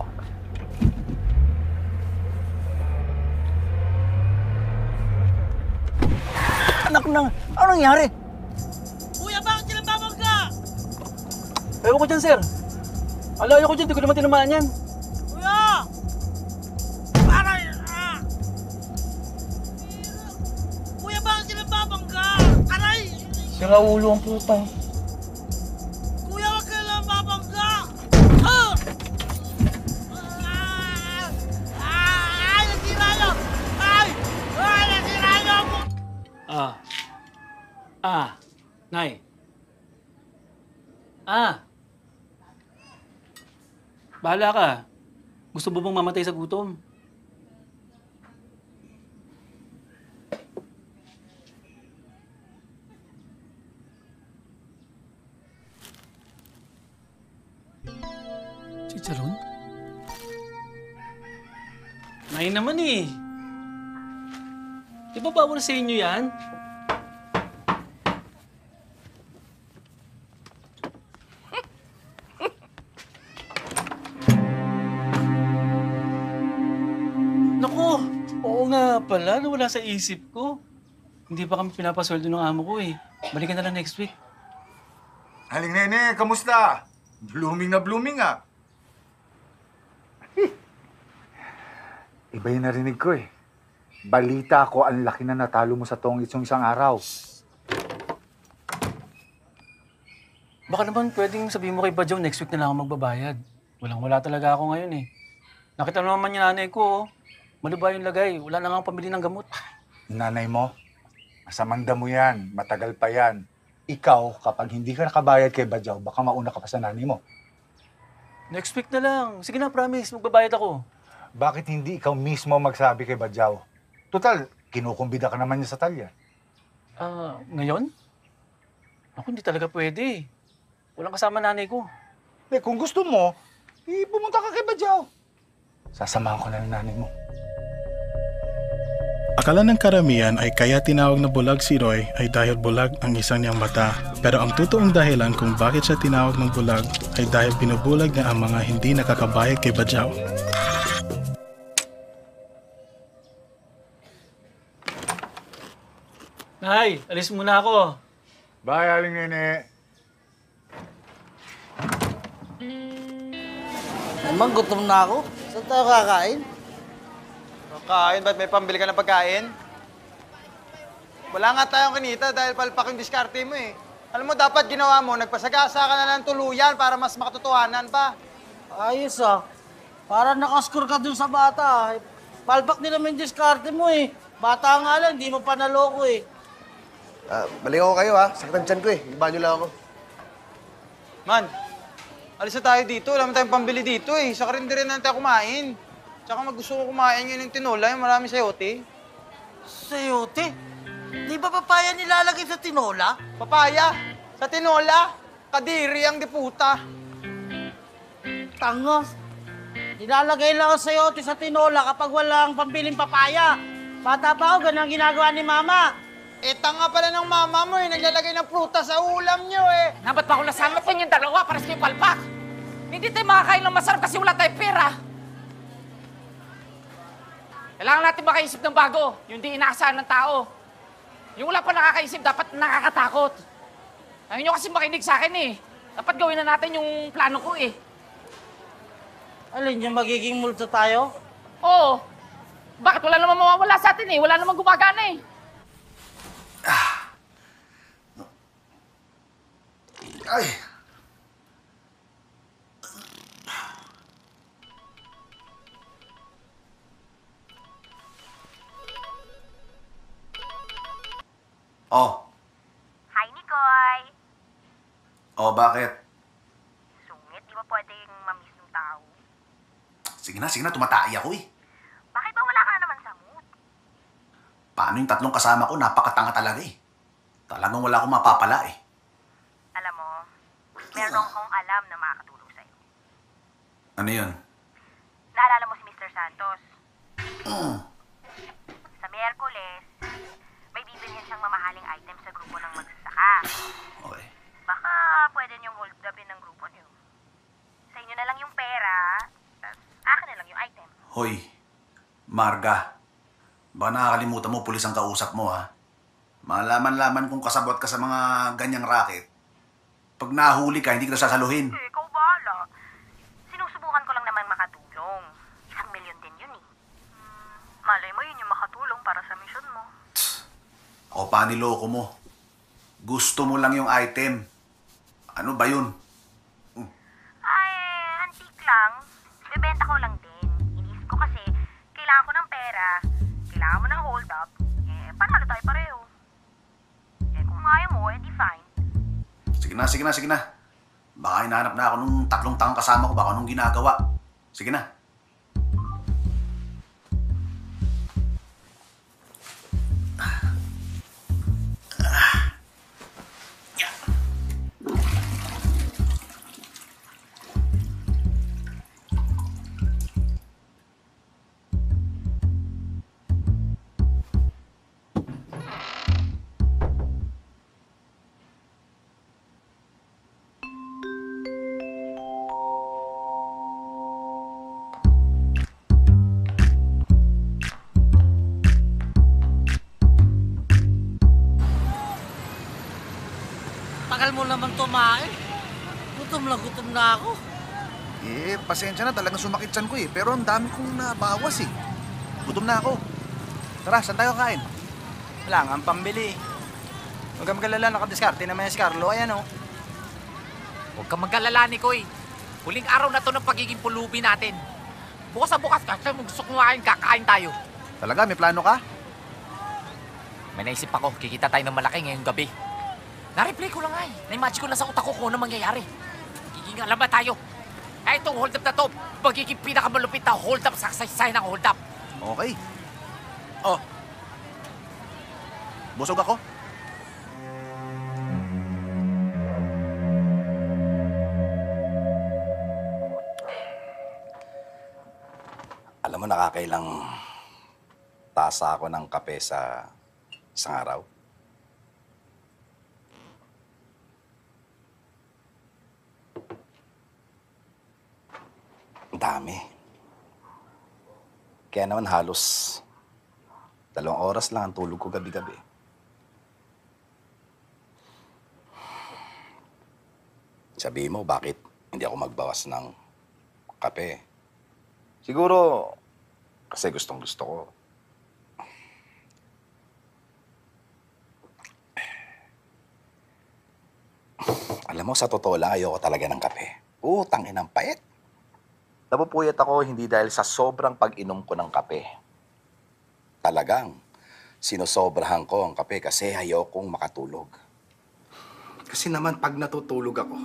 Anak na, ano nangyari? Kuya, bakit sila babangga? Ayaw ko dyan, sir. Alayo ko dyan, di ko naman tinamaan yan. Kuya! Aray! Ah! Kuya, bakit sila babangga? Aray! Sira ulo ang puta. Kuya, wag ka lang babangga! Ah! Ah! Ah! Ay, nasira nyo! Ay! Ay, nasira nyo! Ah. Ah. Nay. Ah. Bahala ka. Gusto mo bang mamatay sa gutom? Chicharon? Nay naman eh. Di ba bawal sa inyo yan? Naku, oo nga pala, nawala sa isip ko. Hindi pa kami pinapasweldo ng amo ko eh. Balikan na lang next week. Aling Nene, kamusta? Blooming na blooming ah. Iba yung narinig ko eh. Balita ko ang laki na natalo mo sa tongits yung isang araw. Baka naman pwedeng sabihin mo kay Badyaw next week na lang ako magbabayad. Walang-wala talaga ako ngayon eh. Nakita naman yung nanay ko, oh. Malubay yung lagay. Wala na nga pambili ng gamot. Yung nanay mo, masamang damo yan. Matagal pa yan. Ikaw, kapag hindi ka nakabayad kay Badyaw, baka mauna ka pa sa nanay mo. Next week na lang. Sige na, promise. Magbabayad ako. Bakit hindi ikaw mismo magsabi kay Badyaw? Total, kinukumbida ka naman niya sa talya. Ah, ngayon? Ako, hindi talaga pwede. Walang kasama nanay ko. Eh, kung gusto mo, eh, pumunta ka kay Badyaw. Sasamahan ko na ng nanay mo. Akala ng karamihan ay kaya tinawag na bulag si Roy ay dahil bulag ang isang niyang mata. Pero ang totoong dahilan kung bakit siya tinawag ng bulag ay dahil binubulag niya ang mga hindi nakakabayad kay Badyaw. Nay, alis muna ako. Bye, Aling Nene. Naman, gutom na ako. Saan tayo kakain? Kakain? Ba't may pambili ka ng pagkain? Wala nga tayong kinita dahil palpak yung diskarte mo eh. Alam mo, dapat ginawa mo, nagpasagasa ka na ng tuluyan para mas makatotohanan pa. Ayos ah. Parang nakascore ka dun sa bata. Palpak din naman yung diskarte mo eh. Bata nga lang, di mo pa naloko eh. Ah, balik ako kayo ha. Sakit ang tiyan ko eh. Iba nyo lang ako. Man, alis na tayo dito. Wala naman tayong pambili dito eh. Sa karinderia na tayo kumain. Tsaka mag gusto ko kumain ngayon ng tinola, yung marami sayote. Sayote? Di ba papaya nilalagay sa tinola? Papaya? Sa tinola? Kadiri ang diputa. Tanga. Nilalagay lang ang sayote sa tinola kapag walang pambiling papaya. Bata pa ako, ganun ang ginagawa ni Mama. Eh, tanga pala ng mama mo eh. Naglalagay ng prutas sa ulam nyo eh. Na, ba't pa ko nasama ko yung dalawa para sa yung palpak? Hindi tayo makakain ng masarap kasi wala tayong pera. Kailangan natin makaisip ng bago, yung di inaasahan ng tao. Yung wala pa nakakaisip, dapat nakakatakot. Ayaw nyo kasi makinig sa akin eh. Dapat gawin na natin yung plano ko eh. Alin yung magiging multo tayo? Oo. Bakit? Wala naman mawawala sa atin eh. Wala naman gumagana eh. Ay! Oh. Hi, Nicoy! Oh, bakit? Sungit, di ba pwedeng mamiss ng tao? Sige na, sige na, tumatay ako eh. Bakit ba wala ka na naman sa mood? Paano yung tatlong kasama ko? Napakatanga talaga eh. Talagang wala akong mapapala eh. Alam mo, meron akong alam na makakatulong sa'yo. Ano yun? Naalala mo si mister Santos? Mm. Sa Miyerkules, may bibilhin siyang mamahaling item sa grupo ng magsasaka. Okay. Baka pwede niyong hold upin ng grupo niyo. Sa inyo na lang yung pera, tas akin na lang yung item. Hoy, Marga. Baka nakakalimutan mo, pulis ang kausap mo ha. Malaman-laman kung kasabot ka sa mga ganyang racket. Pag nahuli ka, hindi kita sasaluhin. Eh, ikaw bahala. Sinusubukan ko lang naman makatulong. Isang milyon din yun eh. Hmm, malay mo yun yung makatulong para sa mission mo. Ako pa niloko mo. Gusto mo lang yung item. Ano ba yun? Ay, antique lang. Bebenta ko lang din. Iniisip ko kasi, kailangan ko ng pera, kailangan mo ng hold up, eh, panalo tayo pareho. Eh, kung ayaw mo, eh, di fine. Sige na, sige na, sige na. Baka hinahanap na ako nung tatlong tangang kasama ko, baka nung ginagawa. Sige na. Tagal mo naman tumain. Gutom na gutom na ako. Eh, pasensya na. Talagang sumakit tiyan ko eh. Pero ang dami kong nabawas eh. Gutom na ako. Tara, saan tayo kain? Wala nga ang pambili. Huwag kang magalala, nakadiskarte naman yung si Carlo. Ayan o. Huwag kang mag-alala, Nicoy. Huling araw na to ng pagiging pulubi natin. Bukas sa bukas, kasi kung gusto kumain, kakain tayo. Talaga, may plano ka? May naisip ako, kikita tayo ng malaki ngayong gabi. Na-replay ko lang ay. Na-imagine ko lang sa utak ko kung ano mangyayari. Giging alam ba tayo? Ay, itong hold up na to, magiging pinakamalupit na hold up sa kasaysayan ng hold up. Okay. Oh. Busog ako. Alam mo, nakakailang tasa ako ng kape sa isang araw. Ang dami. Kaya naman halos dalawang oras lang ang tulog ko gabi-gabi. Sabihin mo, bakit hindi ako magbawas ng kape? Siguro, kasi gustong gusto ko. Alam mo, sa totoo lang, ayoko talaga ng kape. Utang inang pait. Napupuyat ako hindi dahil sa sobrang pag-inom ko ng kape. Talagang, Sinosobrahan ko ang kape kasi ayaw kong makatulog. Kasi naman pag natutulog ako,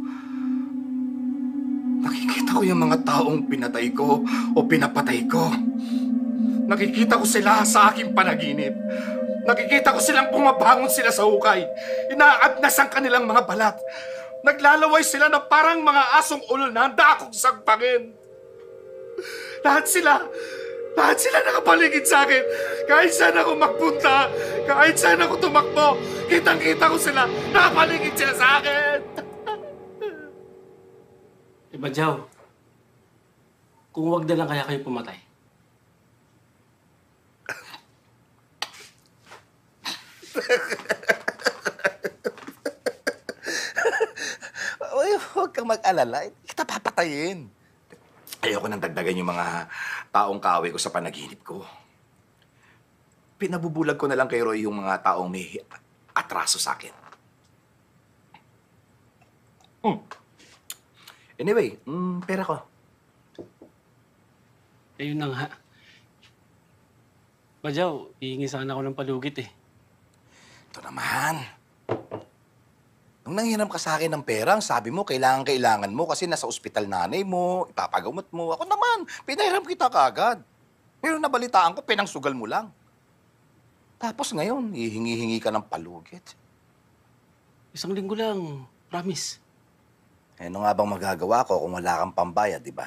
nakikita ko yung mga taong pinatay ko o pinapatay ko. Nakikita ko sila sa aking panaginip. Nakikita ko silang pumabangon sila sa hukay. Inaagnas ang kanilang mga balat. Naglalaway sila na parang mga asong ulol na handa akong sagpangin. Lahat sila, lahat sila nakapaligid sa akin. Kahit saan ako magpunta, kahit saan ako tumakbo, kitang-kita ko sila, nakapaligid sila sa akin. Eh, Badyaw, kung wag na lang kaya kayo pumatay. Ay, huwag kang mag-alala. Hindi kita papatayin. Ayoko nang dagdagan yung mga taong kaaway ko sa panaginip ko. Pinabubulag ko na lang kay Roy yung mga taong may atraso sa akin. Hmm. Anyway, mm, pera ko. Ayun na nga. Badyaw, hihingi sana ako ng palugit eh. Ito naman. Nung nanghiram ka sa akin ng pera, sabi mo, kailangan-kailangan mo kasi nasa ospital nanay mo, ipapagamot mo. Ako naman, pinahiram kita kaagad. Pero nabalitaan ko, pinangsugal mo lang. Tapos ngayon, hihingi-hingi ka ng palugit. Isang linggo lang, promise. Eh, ano nga bang magagawa ko kung wala kang pambayad, di ba?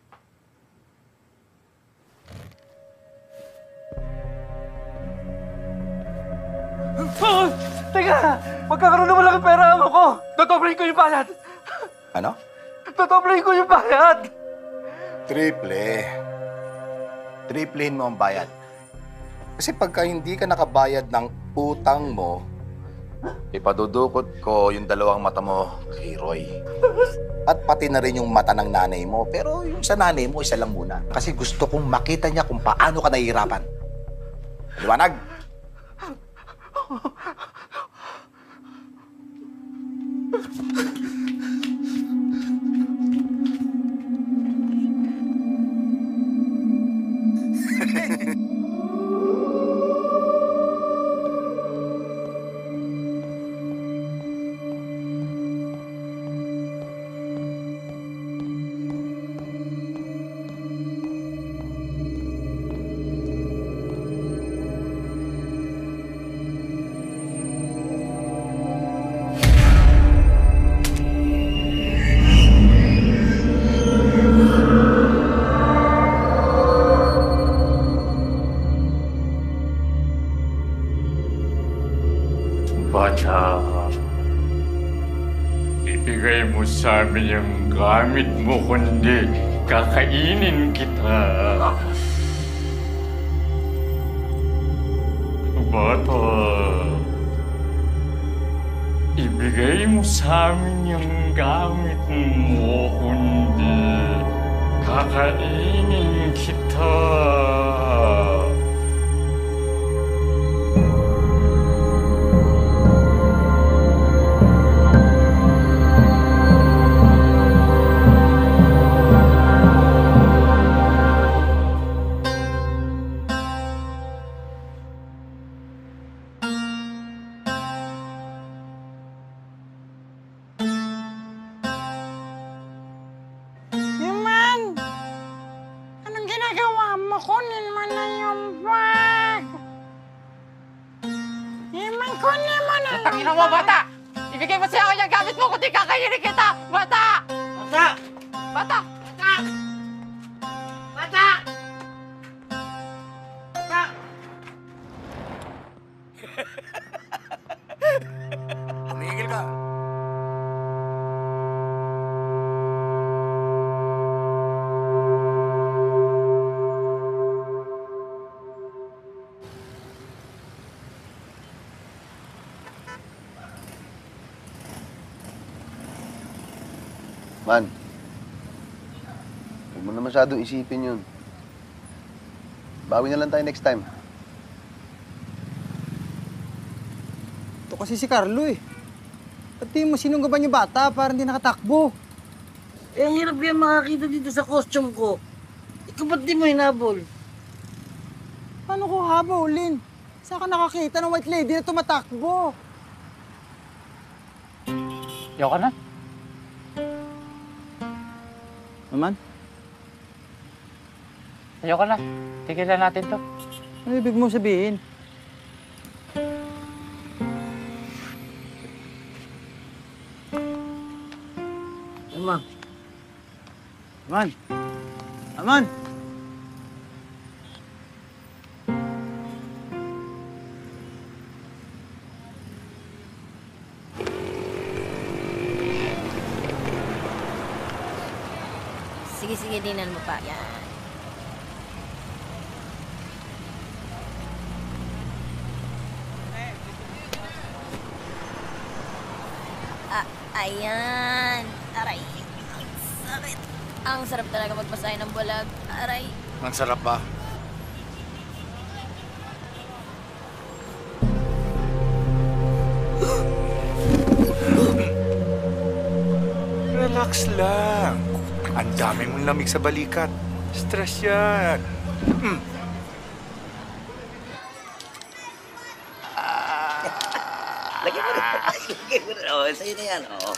Oh, teka! Magkakaroon naman lang ang pera mo ko! Dodobrahin ko yung bayad! Ano? Dodobrahin ko yung bayad! Triple. Triplehin mo ang bayad. Kasi pagka hindi ka nakabayad ng utang mo, ipadudukot ko yung dalawang mata mo kay Roy. At pati na rin yung mata ng nanay mo. Pero yung sa nanay mo, isa lang muna. Kasi gusto kong makita niya kung paano ka nahihirapan. Liwanag! Bata, ibigay mo sa amin yung gamit mo, kundi kakainin kita. Bata, ibigay mo sa amin yung gamit mo, kundi kakainin kita. Kunin mo na yung bag. Iman, kunin mo na yung Tangina mo, bata! Ibigay mo siya ako yung gamit mo kundi kakainin kita! Bata! Bata! Bata! Bata! Bata! Bata! Tumigil ka! Man, huwag mo na masyadong isipin yun. Bawi na lang tayo next time. Ito kasi si Carlo eh. Pati mo sinunggaban yung bata para hindi nakatakbo. Eh, ang hirap yan makakita dito sa costume ko. Ikaw ba't di mo hinabol? Paano ko habulin? Saan ka nakakita ng white lady na tumatakbo? Ayaw ka na. Naman? Ayaw ka na. Tigilan natin to. Ano ibig mo sabihin? Aman. Aman. Aman. Sige, sige, dinan mo pa. Yan. Ah, ayan. Aray. Ang sakit. Ang sarap talaga magpasay ng bulag. Aray. Ang sarap ba? Relax lang. Ang dami mong lamig sa balikat. Stress yan. Mm. Lagyan mo na. Lagyan mo na. Oh, sa'yo na yan. Oh.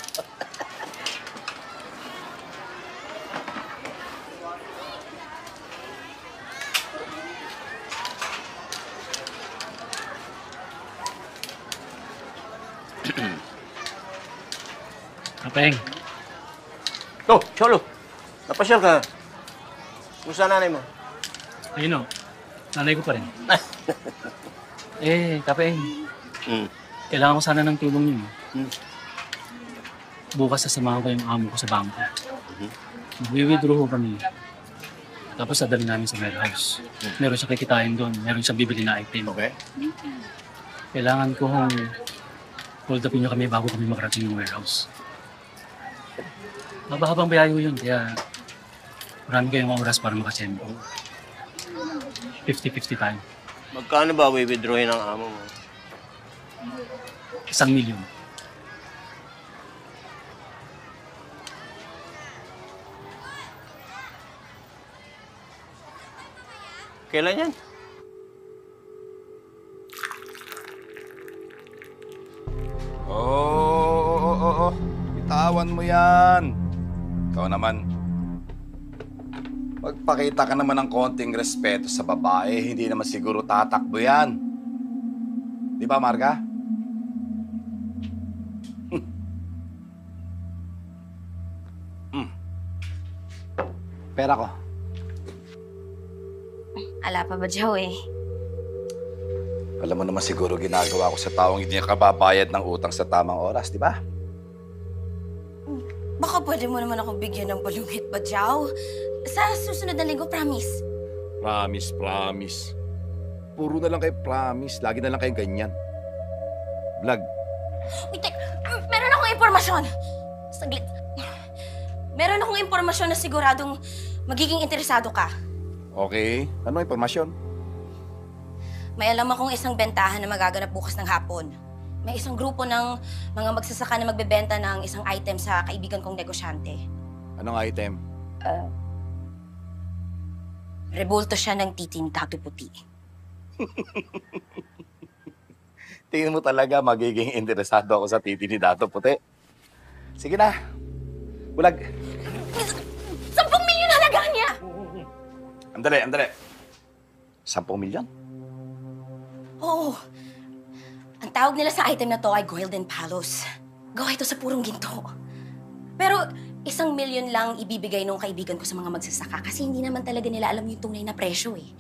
Kapeng. Oh, Cholo. Napasyal ka. Kumusta nanay mo? Ayun o. Nanay ko pa rin. eh, Kapeng. Hmm. Kailangan ko sana ng tulong niyo. Hmm. Bukas sasamahan ko yung amo ko sa bangko. Mm-hmm. Mag-withdraw ko kami. Tapos dadalhin namin sa warehouse. Hmm. Meron siya kikitain doon. Meron siyang bibili na item. Okay. Kailangan ko hong hold upin niyo kami bago kami makarating ng warehouse. Mababang bayayo yun, kaya marami kayong oras para makachempo. fifty-fifty tayo. Magkano ba withdrawin ng amo mo? Isang milyon. Kailan yan? Oo, oo, oo, oo. Bitawan mo yan. Ikaw naman. Magpakita ka naman ng konting respeto sa babae, hindi naman siguro tatakbo yan. Di ba, Marga? hmm. Pera ko. Ala pa ba, Joe eh? Alam mo naman siguro ginagawa ko sa taong hindi nakababayad ng utang sa tamang oras, di ba? Baka pwede mo naman ako bigyan ng palungit ba, Joe? Sa susunod na linggo, promise. Promise, promise. Puro na lang kayo promise. Lagi na lang kayong ganyan. Vlog. Wait, tek, meron akong impormasyon. Saglit. Meron akong impormasyon na siguradong magiging interesado ka. Okay. Ano ang impormasyon? May alam akong isang bentahan na magaganap bukas ng hapon. May isang grupo ng mga magsasaka na magbebenta ng isang item sa kaibigan kong negosyante. Anong item? Uh, rebulto siya ng titi ni Tato Puti. Tingin mo talaga magiging interesado ako sa titi ni Dato Puti. Sige na. Bulag. Sampung milyon halaga niya! Andali, andali. Sampung milyon? Oo. Ang tawag nila sa item na to ay Golden Palos. Gawa ito sa purong ginto. Pero isang milyon lang ibibigay nung kaibigan ko sa mga magsasaka kasi hindi naman talaga nila alam yung tunay na presyo eh.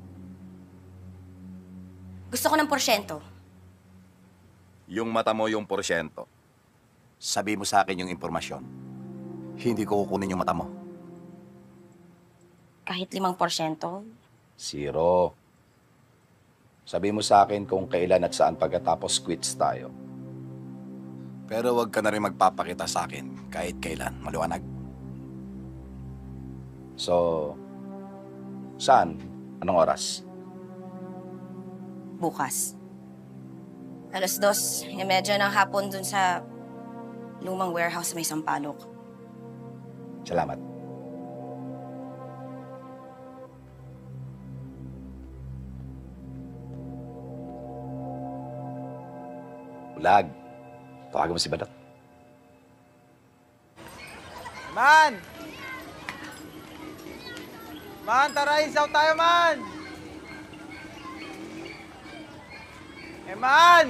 Gusto ko ng porsyento. Yung mata mo yung porsyento. Sabi mo sa akin yung impormasyon. Hindi ko kukunin yung mata mo. Kahit limang porsyento? Zero. Sabi mo sa akin kung kailan at saan pagkatapos quits tayo. Pero wag ka na rin magpapakita sa akin kahit kailan. Maliwanag. So, saan? Anong oras? Bukas. Alas dos, e medya ng hapon dun sa lumang warehouse may Sampaloc. Salamat. Bulag. Tawagan mo si Badak. Man! Man, tara, isaw tayo, man! Eh, man!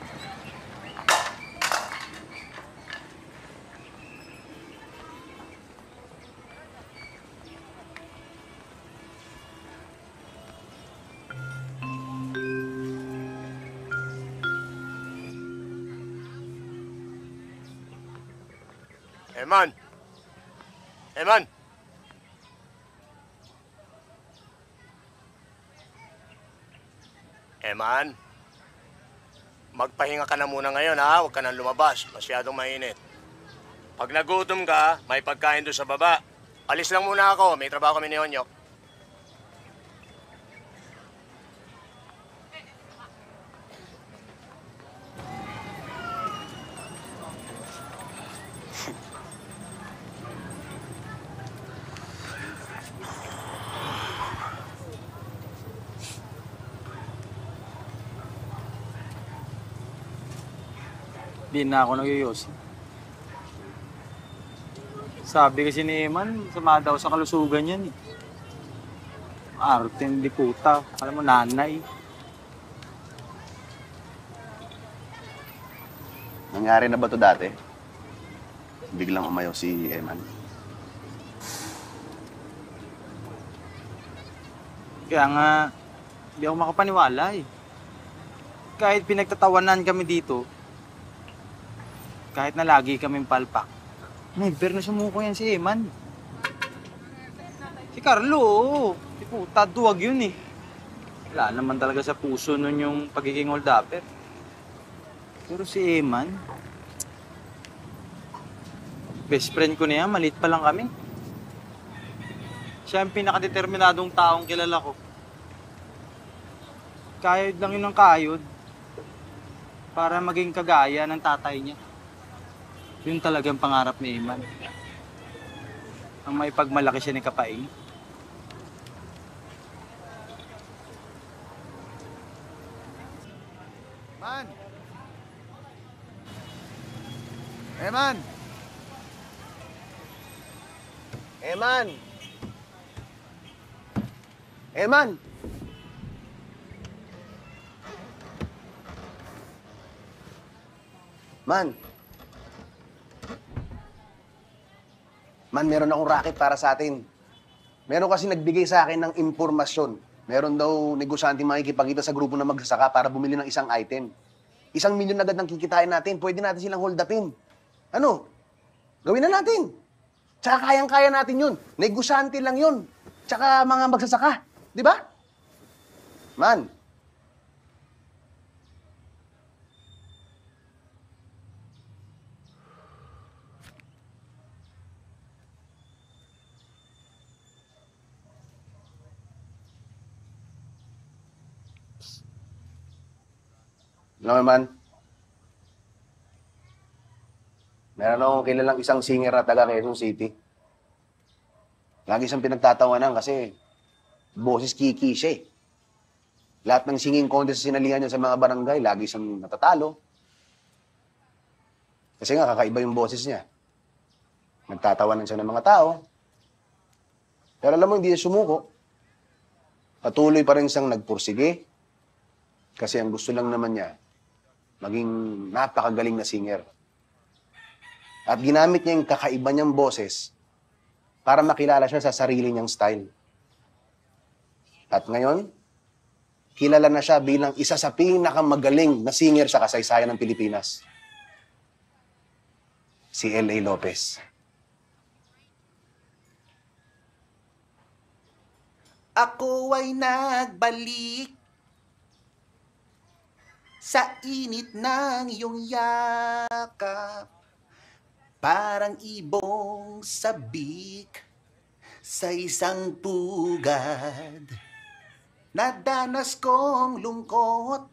Eman! Eman! Eman? Magpahinga ka na muna ngayon, ha? Huwag ka nang lumabas. Masyadong mainit. Pag nagutom ka, may pagkain doon sa baba. Alis lang muna ako. May trabaho kami ni Onyok. Di na ako nagyoyosi. Sabi kasi ni Eman, sama daw sa kalusugan yan eh. Arte, hindi puta. Alam mo, nanay. Nangyari na ba to dati? Biglang umayaw si Eman. Kaya nga, hindi ako makapaniwala eh. Kahit pinagtatawanan kami dito, kahit na lagi kaming palpak, never na sumuko yan si Eman. Si Carlo, oo. Si puta, duwag yun eh. Wala naman talaga sa puso nun yung pagiging hold-upper. Pero si Eman, best friend ko na yan, maliit pa lang kami. Siya ang pinakadeterminadong taong kilala ko. Kayod lang yun ng kayod para maging kagaya ng tatay niya. Yun talagang pangarap ni Eman. Ang maipagmalaki siya ni Kapaing. Man! Eman! Eman! Eman! Man! Man, meron akong racket para sa atin. Meron kasi nagbigay sa akin ng impormasyon. Meron daw negosyante makikipagkita sa grupo na magsasaka para bumili ng isang item. Isang milyon agad ang kikitain natin. Pwede natin silang hold upin. Ano? Gawin na natin. Tsaka kayang-kaya natin yun. Negosyante lang yun. Tsaka mga magsasaka. Di ba? Man. Alam mo, man, meron akong kilalang isang singer na taga Quezon City. Lagi siyang pinagtatawanan kasi boses kiki siya eh. Lahat ng singing contest na sinalihan niya sa mga barangay, lagi siyang natatalo. Kasi nga, kakaiba yung boses niya. Nagtatawanan siya ng mga tao. Pero alam mo, hindi siya sumuko. Patuloy pa rin siyang nagpursige. Kasi ang gusto lang naman niya, maging napakagaling na singer. At ginamit niya yung kakaiba niyang boses para makilala siya sa sarili niyang style. At ngayon, kilala na siya bilang isa sa pinakamagaling na singer sa kasaysayan ng Pilipinas. Si L A Lopez. Ako ay nagbalik sa init ng iyong yakap, parang ibong sabik sa isang pugad. Nadanas kong lungkot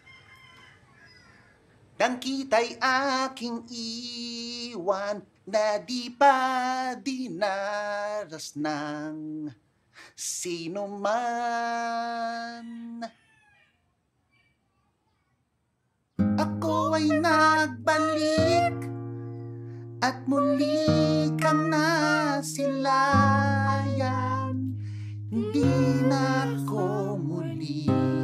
nang kita'y aking iwan na di pa dinaras ng sino man. ako ay nagbalik at muli kang nasilayan. Hindi na ako muli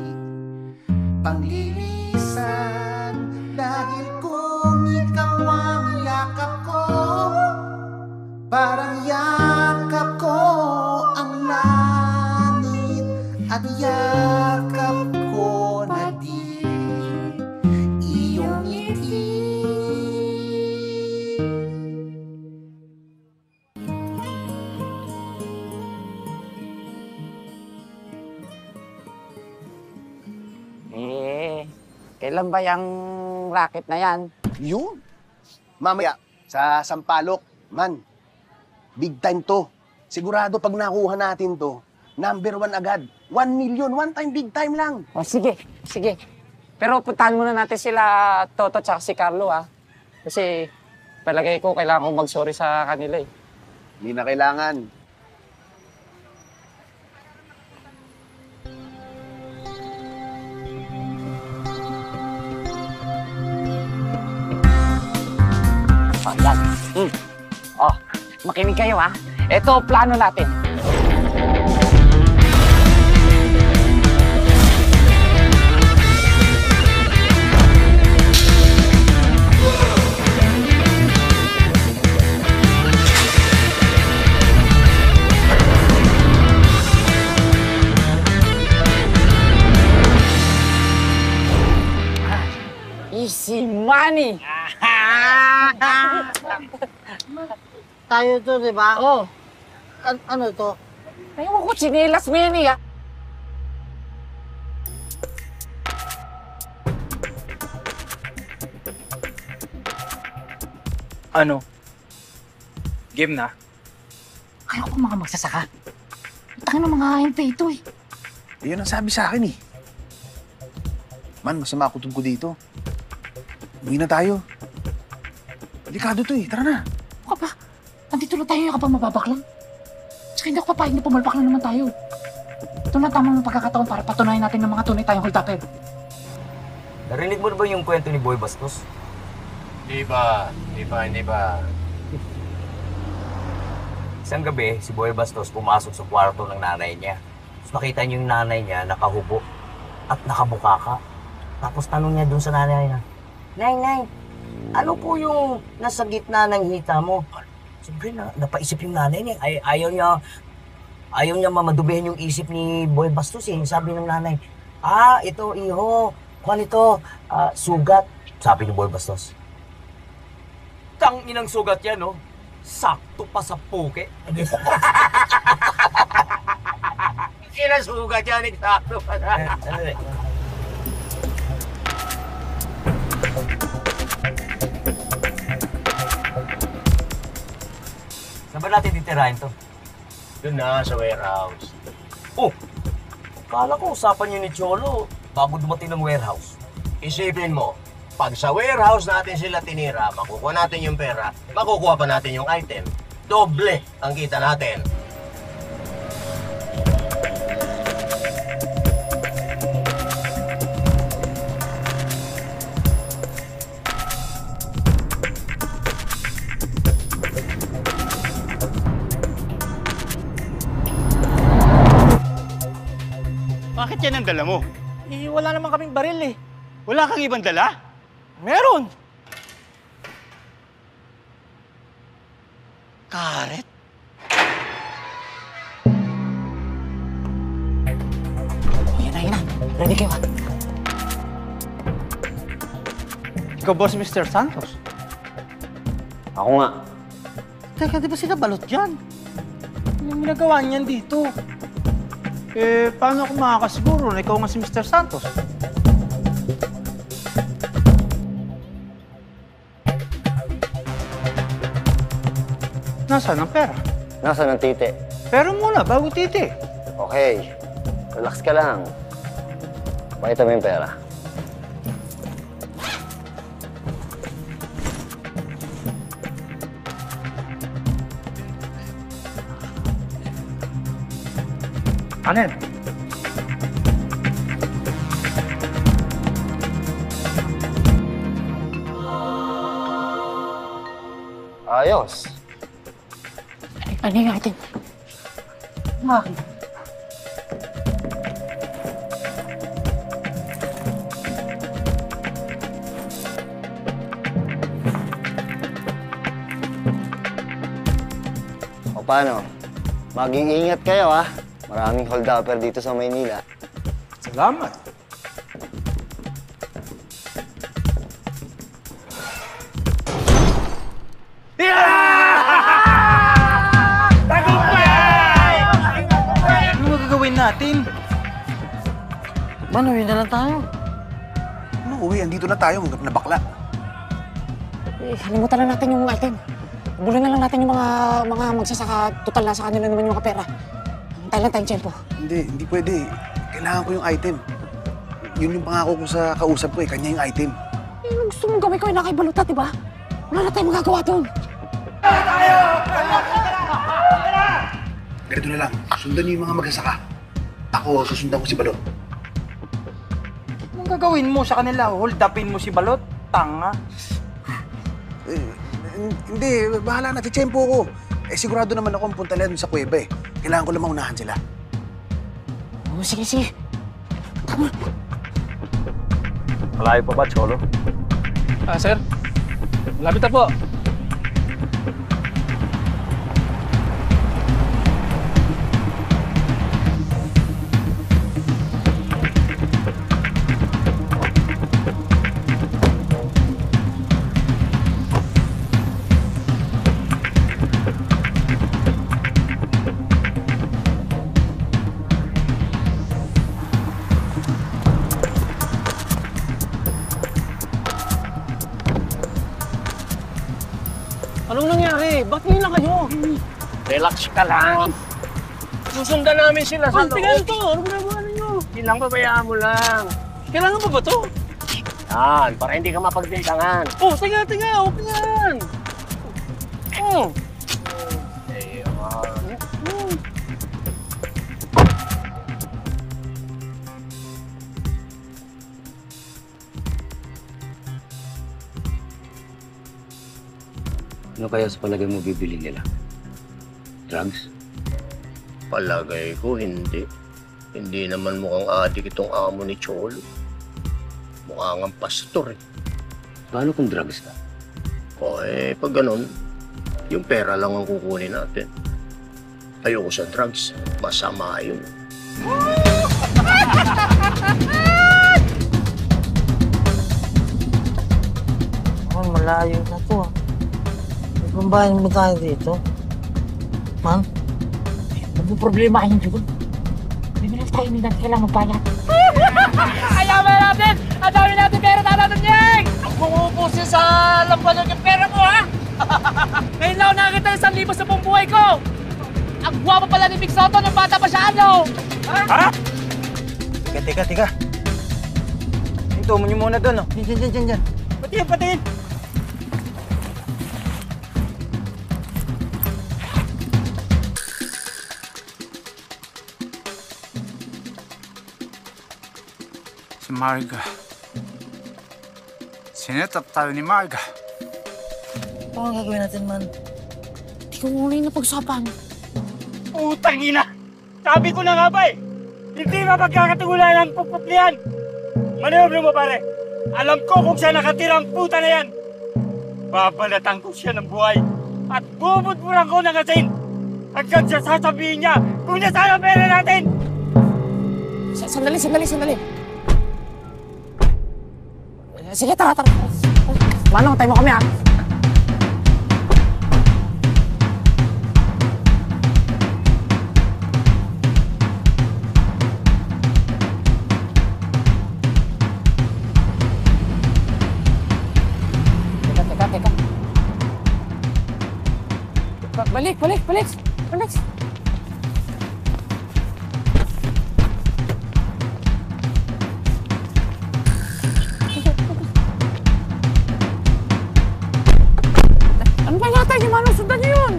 panglilisan, dahil kung ikaw ang yakap ko, parang yakap ko ang langit at yakap ko na din iyong ngiti. Eh, kailan ba yung racket na yan? Yun. Mamaya, sa Sampaloc, man, big time to. Sigurado pag nakuha natin to, number one agad. One million, one time, big time lang. O, sige, sige. Pero puntahan muna natin sila Toto tsaka si Carlo, ha? Kasi palagay ko kailangan kong mag-sorry sa kanila, eh. Hindi na kailangan. Oh, yan. Mm. Oh, makinig kayo, ha? Ito, plano natin. Easy money! Tayo to, di ba? Oo. Oh. An ano to? Ayaw ko, chinelas mo yan, eh, ha? Ano? Game na? Kaya ko mga magsasaka. Tangin ng mga A M P ito, eh. Yun ang sabi sa akin, eh. Man, masama kutob ko dito. Uwi na tayo. Delikado to, eh. Tara na. Baka ba? Nandito lang tayo yung kapag mababaklang. Tsaka hindi ako papayag na pumalpak lang naman tayo. Ito na tamang pagkakataon para patunayan natin ng mga tunay tayong hold-upper. Narinig mo na ba yung kwento ni Boy Bastos? Hindi ba? Hindi ba? Hindi ba? Isang gabi, si Boy Bastos pumasok sa kwarto ng nanay niya. Tapos nakita niyo yung nanay niya nakahubo at nakabukaka. Tapos tanong niya dun sa nanay niya, Nay, Nay, ano po yung nasa gitna ng hita mo? Siyempre, na, napaisip yung nanay niya. Ay, ayaw niya, ayaw niya mamadubihin yung isip ni Boy Bastos eh. Sabi ng nanay, ah, ito, iho, kung ito, uh, sugat. Sabi ni Boy Bastos. Tang inang sugat yan, no? Sakto pa sa puke. Kinasugat yan, eksakto pa sa... Saan ba natin titirahin to? Doon na, sa warehouse. Oh! Kala ko usapan niyo ni Cholo bago dumating ng warehouse. Isipin mo, pag sa warehouse natin sila tinira, makukuha natin yung pera, makukuha pa natin yung item. Doble ang kita natin. Bakit yan ang dala mo? Eh, wala naman kaming baril eh. Wala kang ibang dala? Meron! Karet? Yan na, yan na. Ready kayo, ha? Ikaw, Boss mister Santos? Ako nga. Teka, di ba sila balot dyan? Anong ginagawa niyan dito? Eh, paano ako makakasiguro na ikaw nga si mister Santos? Nasaan ang pera? Nasaan ang titi? Pera muna, bago titi. Okay. Relax ka lang. Pakita mo yung pera. Ano yan? Ayos. Ano yung atin? Bakit? O paano? Maging ingat kayo ha. Maraming hold-upper dito sa Maynila. Salamat. Ano magagawin natin? Man, uwi na lang tayo. Ano uwi? Andito na tayo, hanggang na bakla. Eh, kalimutan na natin yung item. Bulo na lang natin yung mga mga magsasaka. Total na sa kanila naman yung mga pera. Tayo lang tayong tiyempo. Hindi, hindi pwede. Kailangan ko yung item. Yun yung pangako ko sa kausap ko eh, kanya yung item. Eh, anong gusto mong gawin ko yung nakaibalutat, diba? Wala na tayong magagawa doon. Ganito na lang, sundan niyo yung mga magsasaka. Ako, susundan ko si Balot. Anong gagawin mo sa kanila? Hold upin mo si Balot? Tanga. Eh, hindi, bahala na, titsempo ko. Eh, sigurado naman ako ang punta nila dun sa kuweba eh. Kailangan ko lang maunahan sila. Oh, sige, sige. Tama. Malayo pa ba, Cholo? Ah, sir. Malapit na po. Anong nangyari? Ba't ngayon lang kayo? Relax ka lang. Susundan namin sila sa loob. Tingnan to! Ano ginagawa ninyo? Ilang babayaan mo lang. Kailangan ba ba to? Yan, para hindi ka mapagdikangan. Oh, tinga, tinga! Okay yan! Oh! Ano kaya sa palagay mo bibili nila? Drugs? Palagay ko, hindi. Hindi naman mukhang adik itong amo ni Cholo. Mukhang ang pastor eh. Paano kung drugs ka? O eh, pag ganun, yung pera lang ang kukunin natin. Ayoko sa drugs. Masama yun. Man, malayo na to ah. Pambayan mo tayo dito. Man? Ano problema kayo dito? Bibili tayo nila. Kailangan magbayad. Ayaw natin! Ang dami natin pera natin, Yang! Ang bumubusin sa lampanog yung pera mo, ha? Ngayon lang ako nakakita ng isang libo sa buong buhay ko! Ang guwapo pala ni Vic Soto nung bata pa siya, ano? Ha? Teka, teka, teka. Hinto mo niyo muna doon, oh. Diyan, diyan, diyan, diyan. Patiin, patiin! Si Marga. Sinetap tayo ni Marga. Ano ang gagawin natin, man? Hindi ko muna yung napagsapan. Utang ina! Sabi ko na nga ba eh! Hindi mapagkakatigulan ang puputlian! Manewro mo pare! Alam ko kung siya nakatira ang puta na yan! Babalatan ko siya ng buhay at bubudburan ko ng asin! Hanggang siya sasabihin niya kung nasaan ang pera natin! Sandali, sandali, sandali. Sige, tara, tara. Manong, tayo mo kami, ha? Teka, teka, teka. Balik, balik, balik. Balik. Ano ba yata yung manong sundan niyo yun?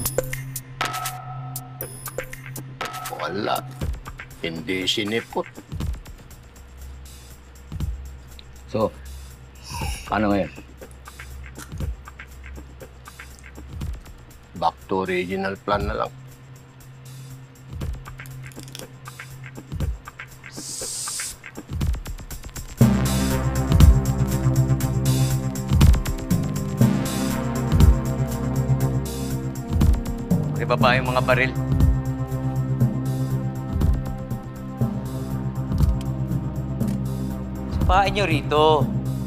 Wala. Hindi sinipot. So, paano ngayon? to original plan na lang. Ibaba yung mga baril. Sapain nyo rito.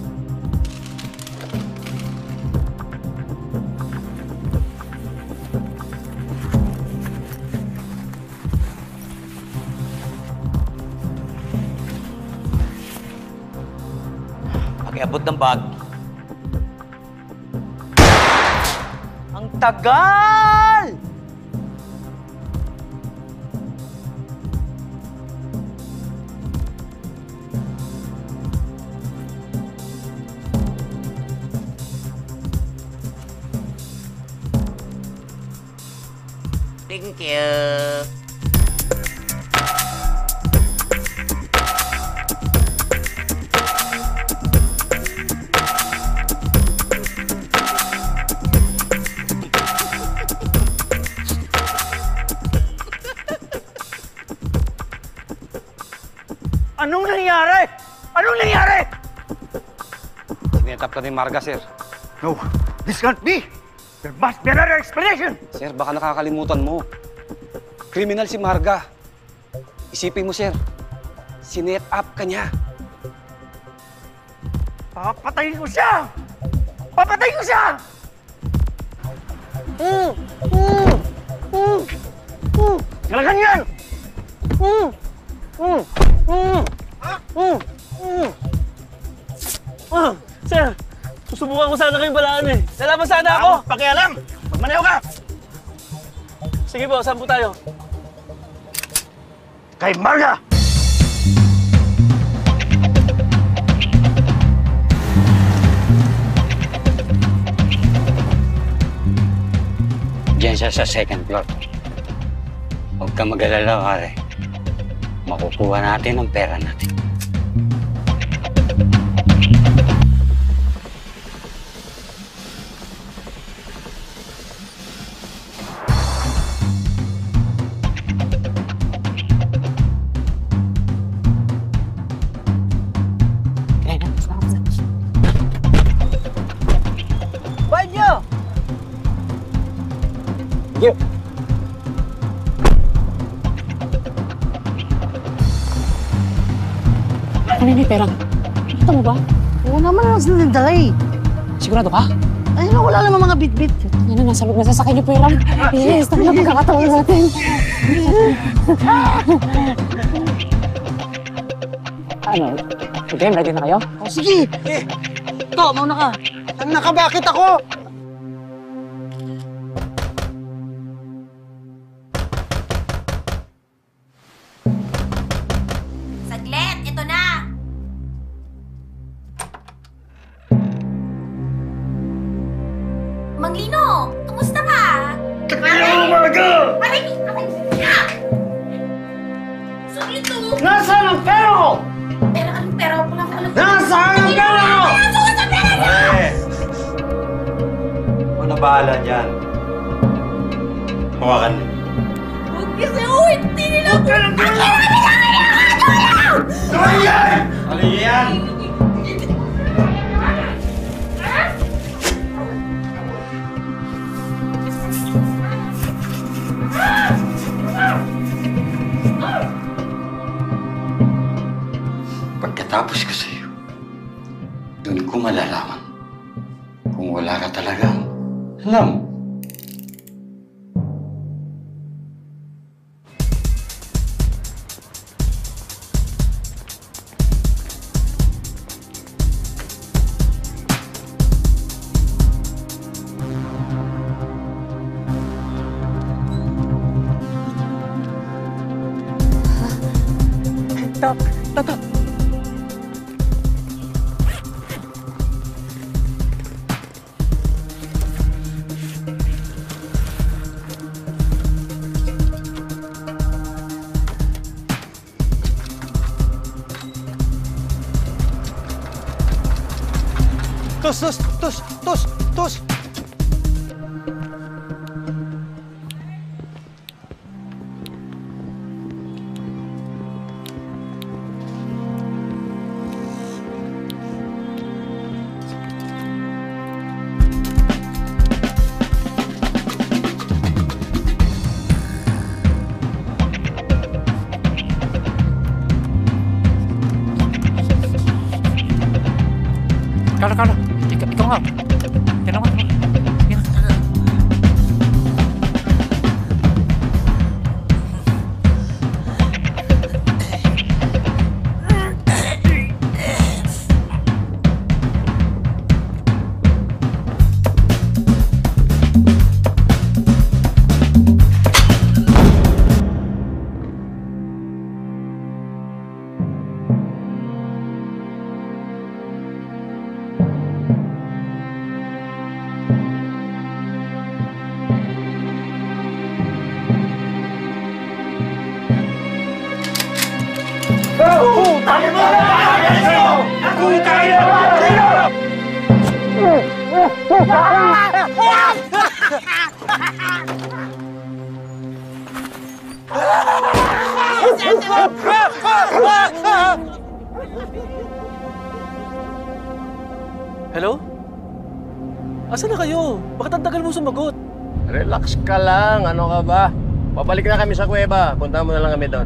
Pakiabot ng bag. Ang tagal! Thank you. Anong nangyari? Anong nangyari? Sinetap ka ni Marga, sir. No, this can't be. There must be another explanation. Sir, baka nakakalimutan mo. Kriminal si Marga. Isipin mo, sir. Sinet up ka niya. Papatayin ko siya! Papatayin ko siya! Mm, mm, mm, mm. Talagan yan! Mm, mm, mm, mm, mm. Ah, sir, susubukan ko sana kayong balaan eh. Lalaban sana ako! Pakialam! Magmaneho ka! Sige po, saan po tayo? Kay Marga! Diyan siya sa second floor. Huwag ka mag-alala, pare. Makukuha natin ang pera natin. Banyo! Yep. Ano yung pera? Nakita mo ba? Oo naman, ang sinadala eh. Sigurado ka? Ayun na, wala naman mga bit-bit. Ano, nasa loob na sasakay niyo po yung yes, tayo na pagkakataon natin. Ano? Game, ready na kayo? O sige! Eh, ito, mauna ka. Ang nakabakit ako! Saglit, ito na! Manglino, kumusta ka? Kaya Marga! Aray! Aray! Ah! Saglit to! Nasaan ang pera ko? Pera, anong pera? Wala ko alam. Nasaan ang pera ko? Nasaan ang pera niya? Pare! Ako na bahala dyan. Hawakan mo. Huwag kasi, oh, hindi nila ako. Ang pera kami sa akin! Ano yan? Ano yan? Pagkatapos ko sa'yo, doon ko malalaman kung wala ka talagang alam. Stop! Stop! Stop! Tos, tos, tos, tos, tos! Carlo, Carlo. Ikaw, ikaw nga. Yan naman. Yan. Hello? Asan na kayo? Bakit ang tagal mo sumagot? Relax ka lang. Ano ka ba? Papalik na kami sa kuweba. Punta mo na lang kami doon.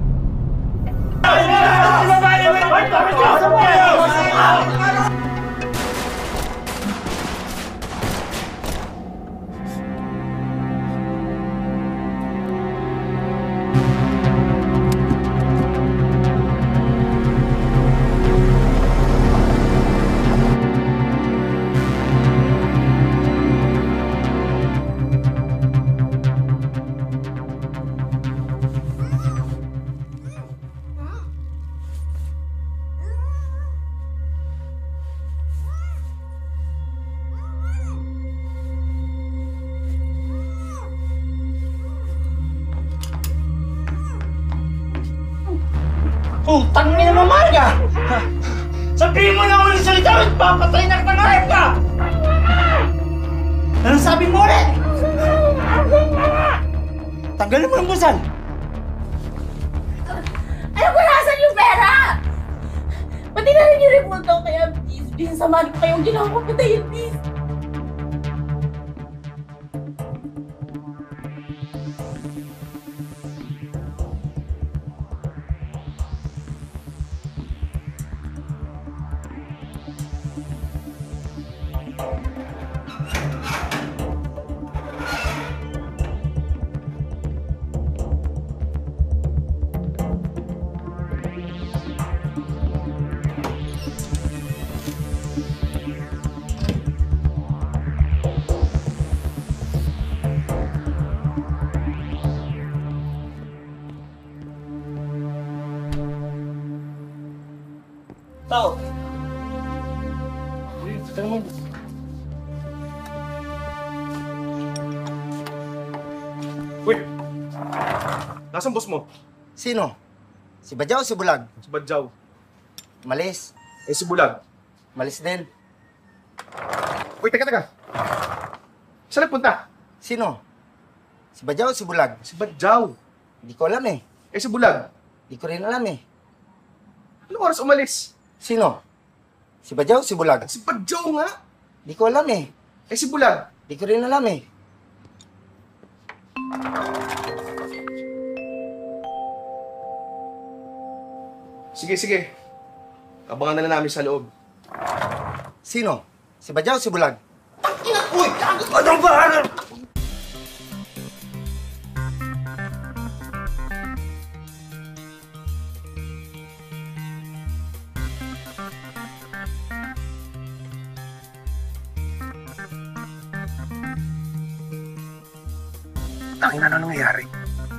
Putang niya naman, Marga! Sabihin mo na ulit salita at papatay na ng hayop ka! Anong sabi mo ulit? Tanggalin mo ang busan! Alam ko nasan yung pera! Pati na rin yung report ko, kaya please, please, samahan ko kayong ginawa ko patayin, please! Tao! Uy! Nasaan boss mo? Sino? Si Badyaw o si Bulag? Si Badyaw. Malis. Eh, si Bulag? Malis din. Uy, teka, teka. Saan nagpunta? Sino? Si Badyaw o si Bulag? Si Badyaw. Hindi ko alam eh. Eh, si Bulag? Hindi ko rin alam eh. Anong oras umalis? Sino? Si Badyaw o si Bulag? Si Badyaw nga. Hindi ko alam eh. Eh, si Bulag? Hindi ko rin alam eh. Sige, sige. Abangan na lang namin sa loob. Sino? Si Badyaw o si Bulag? Uy! Anong ba? Tangin na ano nangyayari?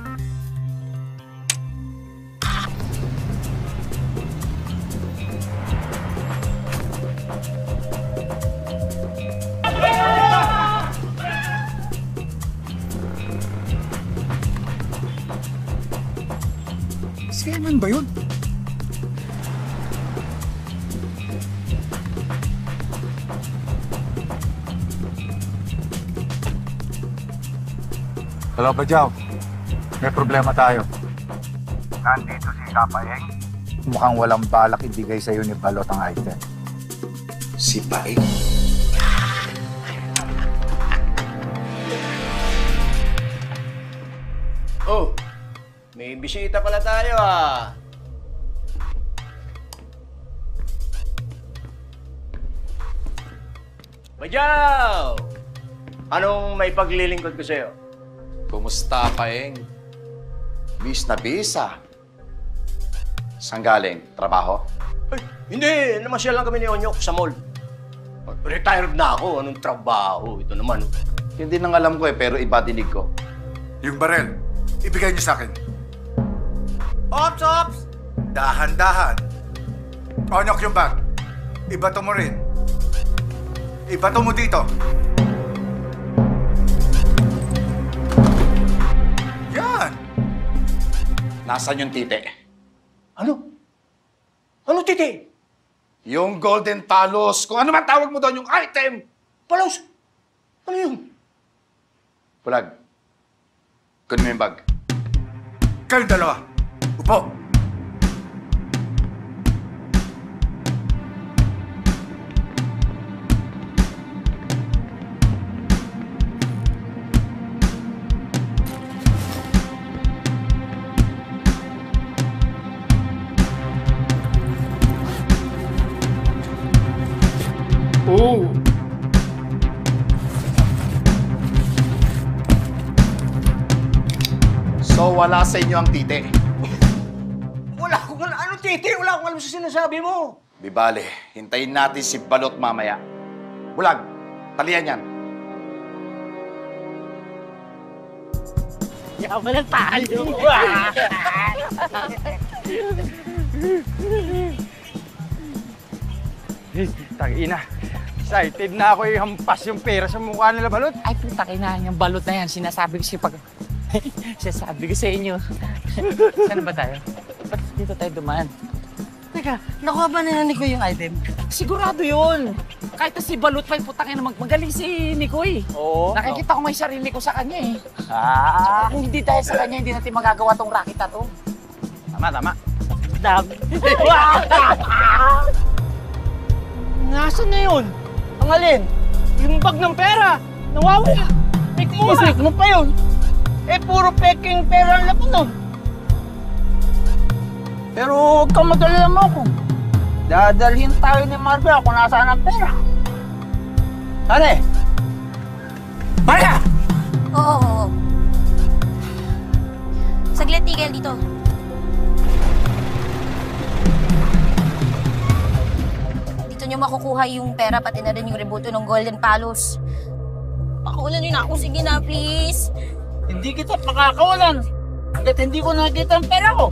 Si Eman ba yun? Hello, Badyaw. May problema tayo. Nandito si Kapaeng. Mukhang walang balak ibigay sa'yo ni Balot ang item. Si Paeng? Oh, may bisita pala tayo ah. Bajaw! Anong may paglilingkod ko sa'yo? Kumusta, Paeng? Bis na bis, ah. Saan galing? Trabaho? Ay, hindi. Namasyal lang kami ni Onyok sa mall. Retired na ako. Anong trabaho? Ito naman. Yun din ang alam ko eh, pero iba dinig ko. Yung barel, ibigay niyo sa akin. Ops, ops! Dahan-dahan. Onyok yung bag. Ibato mo rin. Ibato mo dito. Yan! Nasaan yung tite? Ano? Ano titi? Yung golden palos. Kung ano man tawag mo doon, yung item. Palos? Ano yun? Pulag. Kunin mo yung bag. Kayong dalawa. Upo. Oo. So, wala sa inyo ang tite. Wala akong alam. Ano titi? Wala akong alam sa sinasabi mo. Di bale, hintayin natin si Balot mamaya. Bulag, talian yan. Yaman ang tayo. Tangina. Excited na ako ihampas yung pera sa mukha nila, Balot. Ay, putang ina, yung balot na yan. Sinasabi ko siya pag... Sinasabi ko sa inyo. Saan ba tayo? Ba't dito tayo dumaan? Teka, nakuha ba nila ni Koy yung item? Sigurado yun. Kahit na si Balot pa yung putang ina, mag magaling si Nikoy. Oo. Nakikita ko may sarili ko sa kanya eh. Ah. Kung hindi dahil sa kanya, hindi natin magagawa tong racket na to. Tama, tama. Dami. Nasaan na yun? Ang alin? Yung bag ng pera. Nawawala. Fake mo nga. Fake mo pa yun. Eh, puro peking pera ang laman nun. Pero huwag kang madalala mo ako. Dadalhin tayo ni Marga kung nasaan ang pera. Ano eh? Marga! Oo, oo, oo. Saglit, tigil dito. Dito nyo makukuha yung pera pati na rin yung rebuto ng Golden Palos. Pakulan nyo na ako. Sige na, please. Hindi kita pakakawalan. Hanggat hindi ko nakita ang pera ko.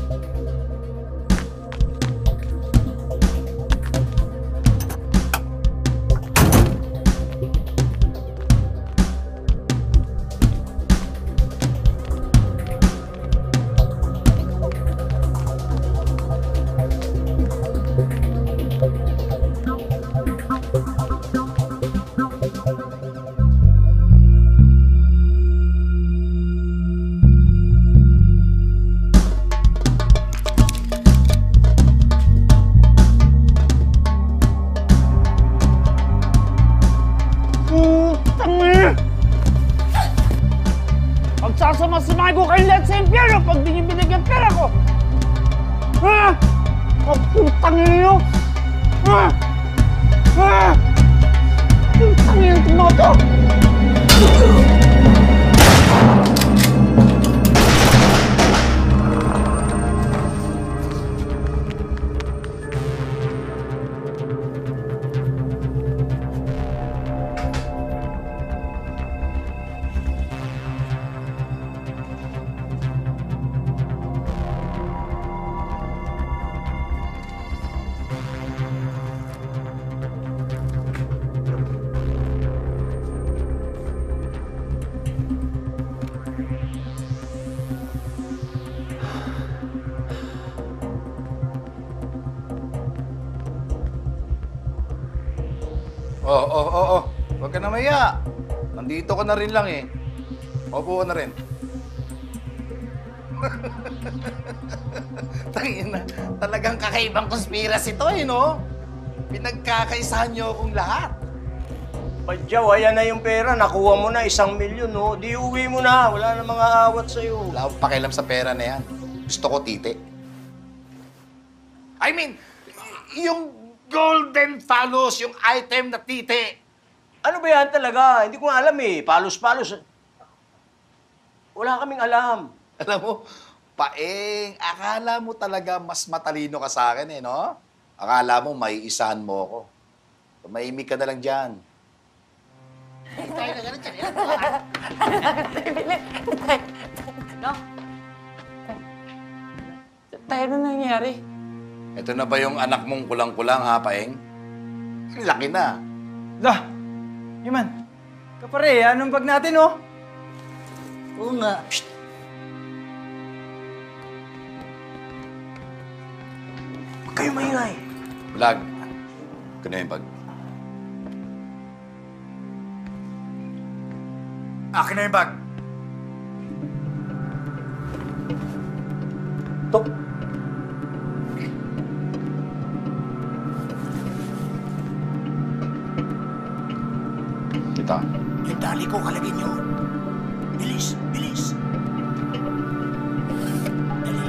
Pagsasama-samay ko kayo lahat sa impyerno pag di niyo binigyan pera ko! Ha? Ang putang niyo! Ha? Ha? Putang niyo yung mga to! Oo, oo, oo, oo. Huwag ka na maya. Nandito ka na rin lang eh. Opo ka na rin. Tangina, talagang kakaibang conspiracy to eh, no? Pinagkakaisahan niyo akong lahat. Badyaw, ayan na yung pera. Nakuha mo na isang milyon, no? Di uwi mo na. Wala na mga awat sa'yo. Wala akong pakialam sa pera na yan. Gusto ko tite. I mean, yung golden phallus, yung item na tite. Ano ba yan talaga? Hindi ko nga alam eh. Palos-palos. Wala kaming alam. Alam mo, Paeng, akala mo talaga mas matalino ka sa akin eh, no? Akala mo may isahan mo ako. Tumahimik ka na lang dyan. Tayo na ganun dyan. No? Tayo na nangyayari. Ito na ba yung anak mong kulang-kulang, ha, Paeng? Laki na. Lah, Iman, kapare, anong bag natin, oh? Oo nga. Psst. Huwag kayo maingay. Vlog. Ito na yung bag. Akin na yung bag. Ito. Kita. Yung tali ko, kalagin nyo. Bilis, bilis. Dali.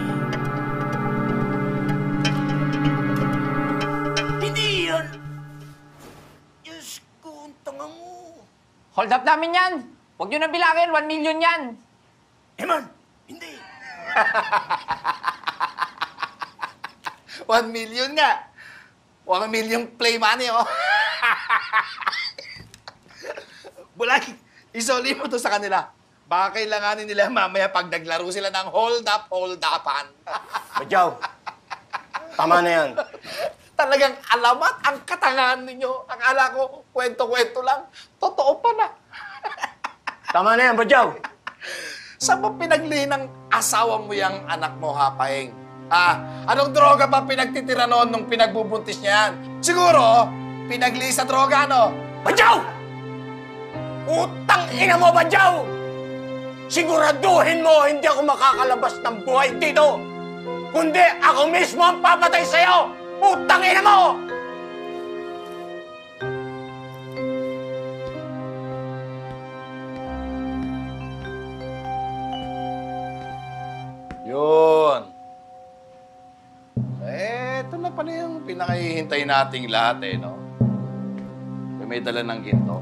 Hindi yan. Diyos ko, ang tanga mo. Hold up namin yan. Huwag nyo na bilangin, one million yan. Eman, hindi. One million nga. One million play money, oh. Bulag, isoli mo to sa kanila. Baka kailanganin nila mamaya pag naglaro sila ng hold up, hold upan. Badyaw, tama na yan. Talagang alamat ang katangahan ninyo. Akala ko, kwento-kwento lang. Totoo pa na. Tama na yan, Badyaw. Saan mo pinagli ng asawa mo yung anak mo, ha, Paeng? Ah, anong droga pa pinagtitira noon nung pinagbubuntis niya yan? Siguro, pinagli sa droga, no? Badyaw! Utang ina mo, Badyaw! Siguraduhin mo hindi ako makakalabas ng buhay dito! Kundi ako mismo ang papatay sa'yo! Utang ina mo! Yun. Eh, ito na pala yung pinakahihintay nating lahat eh, no? May dala ng ginto.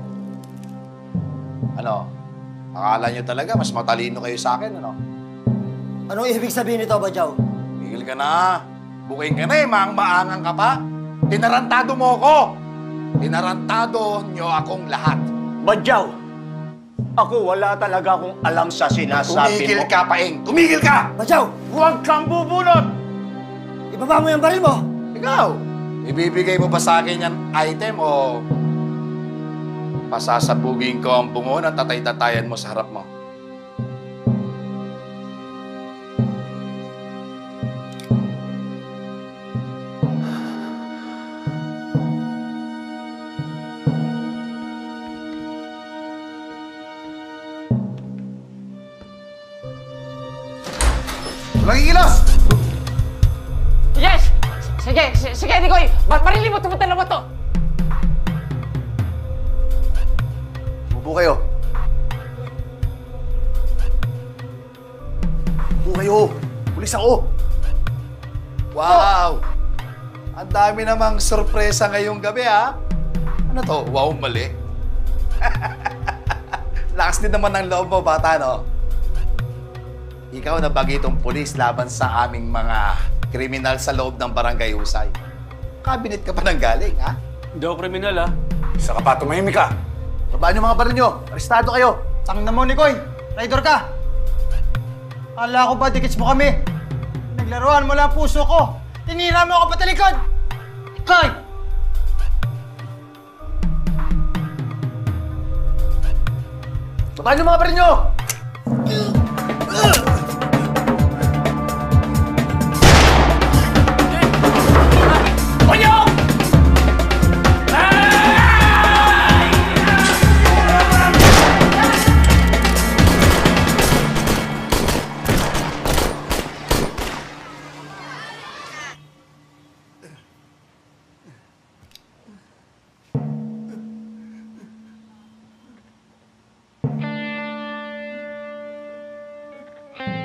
Ano? Akala nyo talaga mas matalino kayo sa akin, ano? Anong ibig sabihin nito, Badyaw? Tigil ka na. Buking ka na eh, maang-maangang ka pa. Tinarantado mo ako. Tinarantado nyo akong lahat. Badyaw, ako wala talaga akong alam sa sinasabi Tumigil mo. ka, Paeng. Tumigil ka! Badyaw! Huwag kang bubunot! Ibaba mo yung baril mo! Ikaw, ibibigay mo ba sa akin yan item o pasasabugin ko ang bungo ng tatay-tatayan mo sa harap mo? Walang ikilos! Yes! Sige, s- sige, Nicoy! Bar barilin mo, tumutan mo to! Bubo kayo. Bubo kayo. Pulis ako. Wow! Ang dami namang sorpresa ngayong gabi, ha? Ano to? Wow, mali. Lakas din naman ng loob mo, bata, no? Ikaw na bagitong pulis laban sa aming mga kriminal sa loob ng barangay Husay. Kabinet ka pa nang galing, ha? Hindi ako kriminal, ha? Isa ka pa, tumahimik ka. Babaan yung mga baril nyo. Arestado kayo. Tang na mo, Nikoy. Traitor ka. Akala ko ba dikits mo kami? Naglaruan mo lang ang puso ko. Tinira mo ako patalikod. Nikoy! Babaan yung mga baril nyo. Badyaw! Thank you.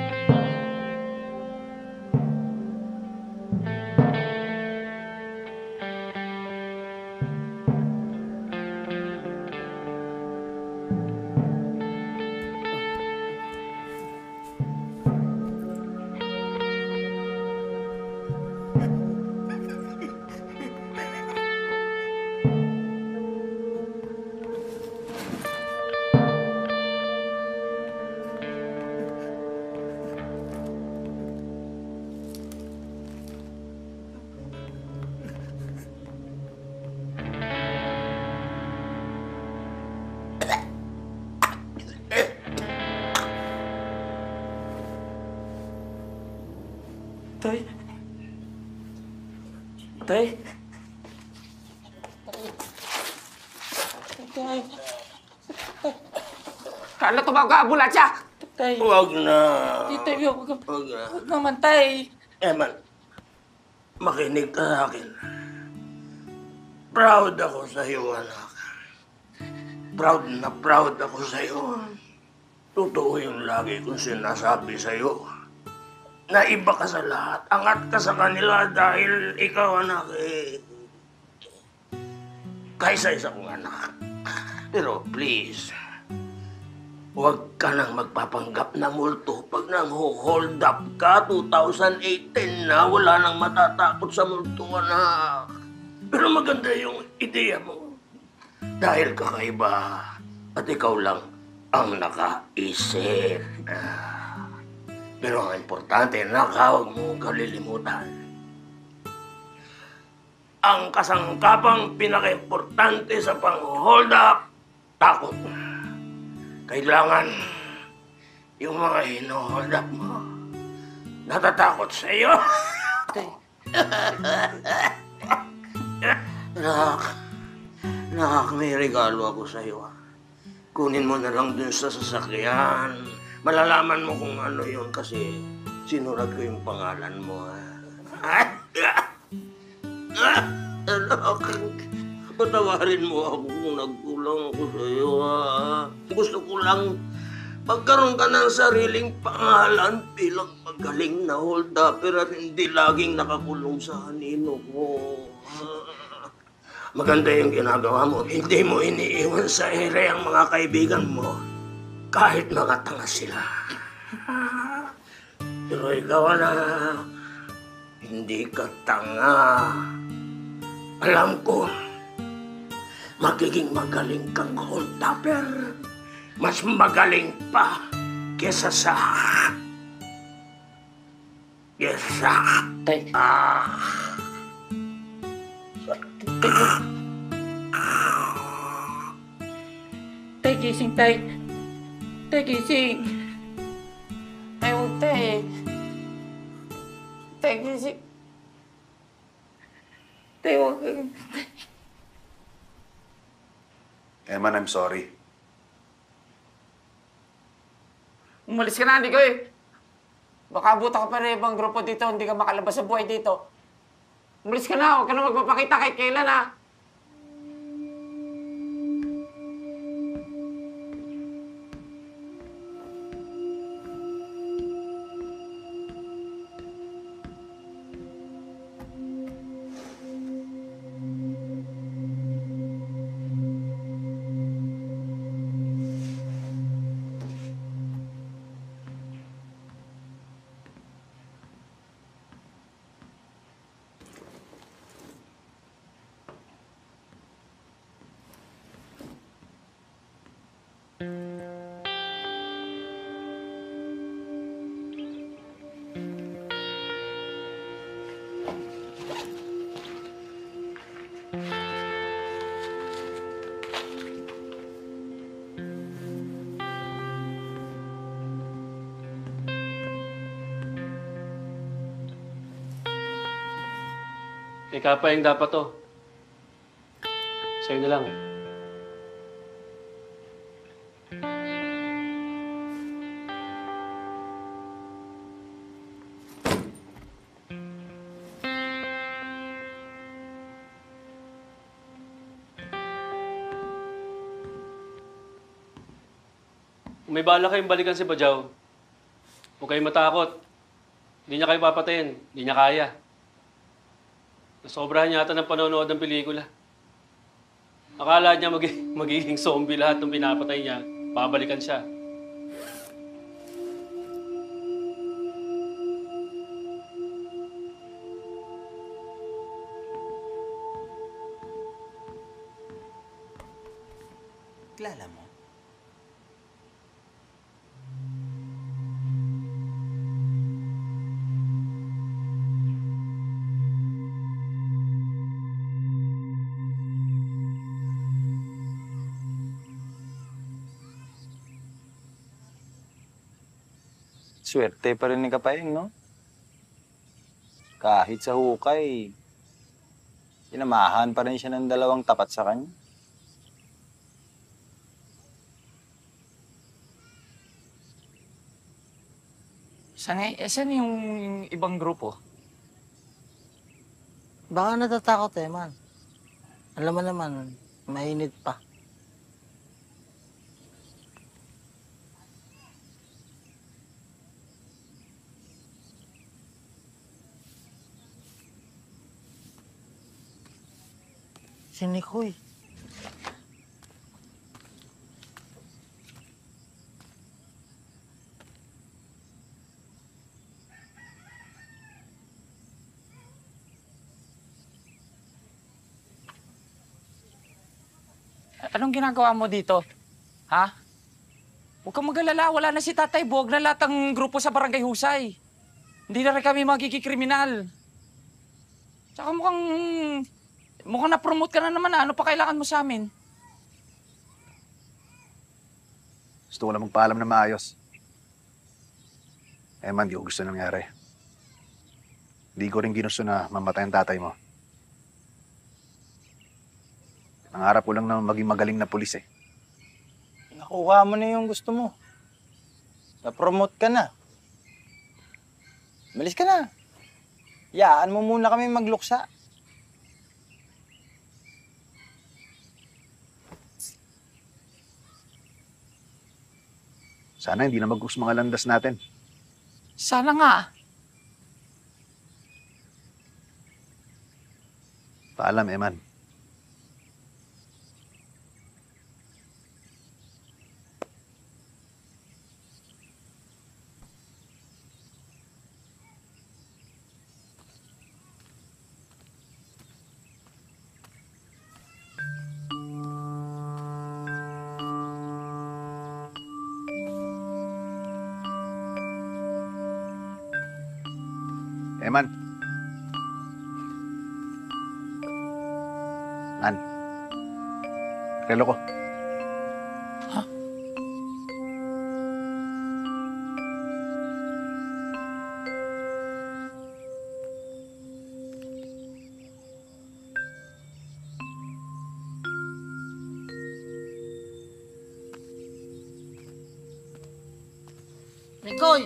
Tay. Tay. Tay. Kala tumawag ka, ambulansya! Tay. Huwag na. Tito, huwag ka. Huwag na. Huwag naman, tay. Eman, makinig ka sa akin. Proud ako sa iyo, anak. Proud na proud ako sa iyo. Totoo yung lagi kong sinasabi sa iyo. Na iba ka sa lahat. Angat ka sa kanila dahil ikaw, anak, eh, kaysa-isa kong anak. Pero please, huwag ka nang magpapanggap na multo pag nang hold up ka twenty eighteen na wala nang matatakot sa multo, anak. Pero maganda yung ideya mo. Dahil kakaiba at ikaw lang ang nakaisip. Ah, pero ang importante, anak, huwag mong kalilimutan. Ang kasangkapang pinaka-importante sa pang-hold up, takot. Kailangan yung mga hino-hold up mo natatakot sa iyo. Nak, nak, may regalo ako sa iyo. Kunin mo na lang dun sa sasakyan. Malalaman mo kung ano yun kasi sinulat ko yung pangalan mo. Anak, patawarin mo ako kung nagkulang ako sa iyo, ha? Gusto ko lang magkaroon ka ng sariling pangalan bilang magaling na hold-upper at hindi laging nakakulong sa anino ko. Maganda yung ginagawa mo. Hindi mo iniiwan sa ere ang mga kaibigan mo kahit mga tanga sila. Pero ikaw, anak, hindi ka tanga. Alam ko, magiging magaling kang hold-upper. Mas magaling pa kesa sa... Kesa... Tay. Ah... Tay, gising, tay. Tay, gising. Ay, huwag, tay. Tay, gising. Tay, huwag. Eman, I'm sorry. Umalis ka na, hindi ko eh. Baka buta ka pa rin ibang grupo dito, hindi ka makalabas sa buhay dito. Umalis ka na, huwag ka na magpapakita kahit kailan, ha? Kay Kapayeng dapat to. Sa'yo na lang. Kung may bala kayong balikan si Bajaw, huwag kayong matakot. Hindi niya kayo papatayin. Hindi niya kaya. Nasobrahan yata ng panonood ng pelikula. Akala niya mag magiging zombie lahat ng pinapatay niya. Babalikan siya. Kilala mo? Swerte pa rin ni Kapayeng, no? Kahit sa hukay, sinamahan pa rin siya ng dalawang tapat sa kanya. Saan, eh, saan yung ibang grupo? Baka natatakot eh, man. Alam mo naman, mainit pa. Si Nikoy. Anong ginagawa mo dito? Ha? Huwag kang mag-alala, wala na si Tatay Buwag na lahat ng grupo sa Barangay Husay. Hindi na rin kami magiging kriminal. Tsaka mukhang... mukhang na-promote ka na naman. Ano pa kailangan mo sa amin? Gusto ko lang magpaalam na maayos. Eh man, di ko gusto nangyari. Di ko rin ginusto na mamatay ang tatay mo. Nangarap ko lang na maging magaling na pulis eh. Nakuha mo na yung gusto mo. Na-promote ka na. Malis ka na. Yaan mo muna kami magluksa. Sana hindi na mag-us mga landas natin. Sana nga. Paalam, Eman. Eman. Nan. Relo ko. Ha? Nikoy!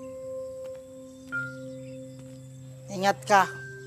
Ingat ka.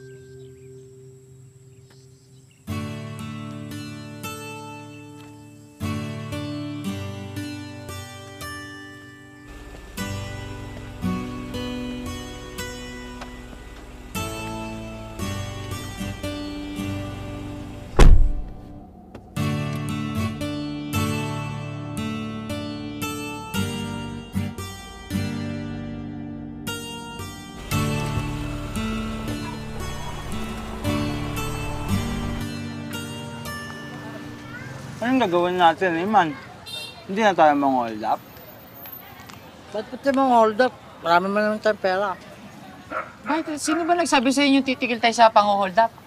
Anong gagawin natin, Iman? Hindi na tayo mang-hold up? Ba't pati mong hold up? Marami man naman tayong pera. Bakit? Sino ba nagsabi sa inyo titigil tayo sa pang-hold up?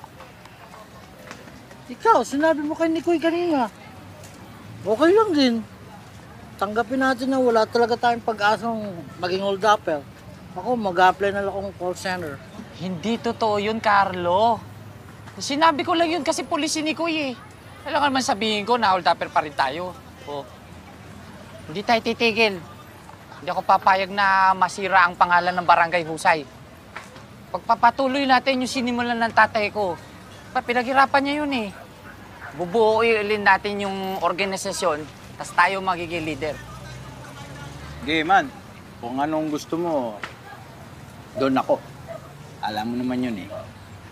Ikaw, sinabi mo kay Nikoy kanina. Okay lang din. Tanggapin natin na wala talaga tayong pag-asang maging hold upper. Ako, mag-apply na lang akong call center. Hindi totoo yun, Carlo. Sinabi ko lang yun kasi pulis si Nikoy eh. Alam naman sabihin ko na hold upper pa rin tayo. Oh. Hindi tayo titigil. Hindi ako papayag na masira ang pangalan ng Barangay Husay. Pagpapatuloy natin yung sinimulan ng tatay ko. Pinaghirapan niya yun eh. Bubuuin natin yung organisasyon, tas tayo magiging leader. Sige, man. Kung anong gusto mo, doon ako. Alam mo naman yun eh.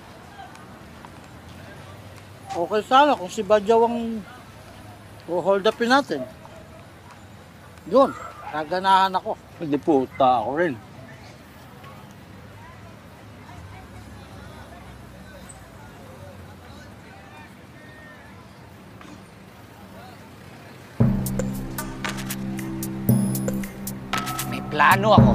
Okay sana kung si Badyaw ang hold upin natin. Yun, kaganahan ako. Hindi puta ako rin. May plano ako.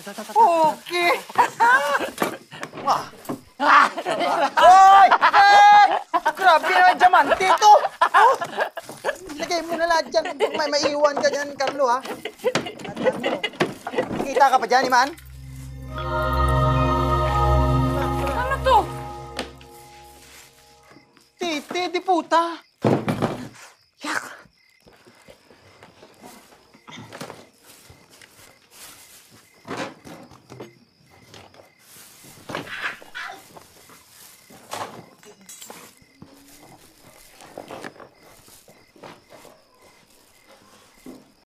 Okay. Wah. Hoy! Hey! Grabe naman, diamante ito! Oh! Lagay mo na lahat dyan. May maiiwan ka dyan, Carlo, ha? Kita ka pa dyan, Iman? Ano to? Titi, di puta.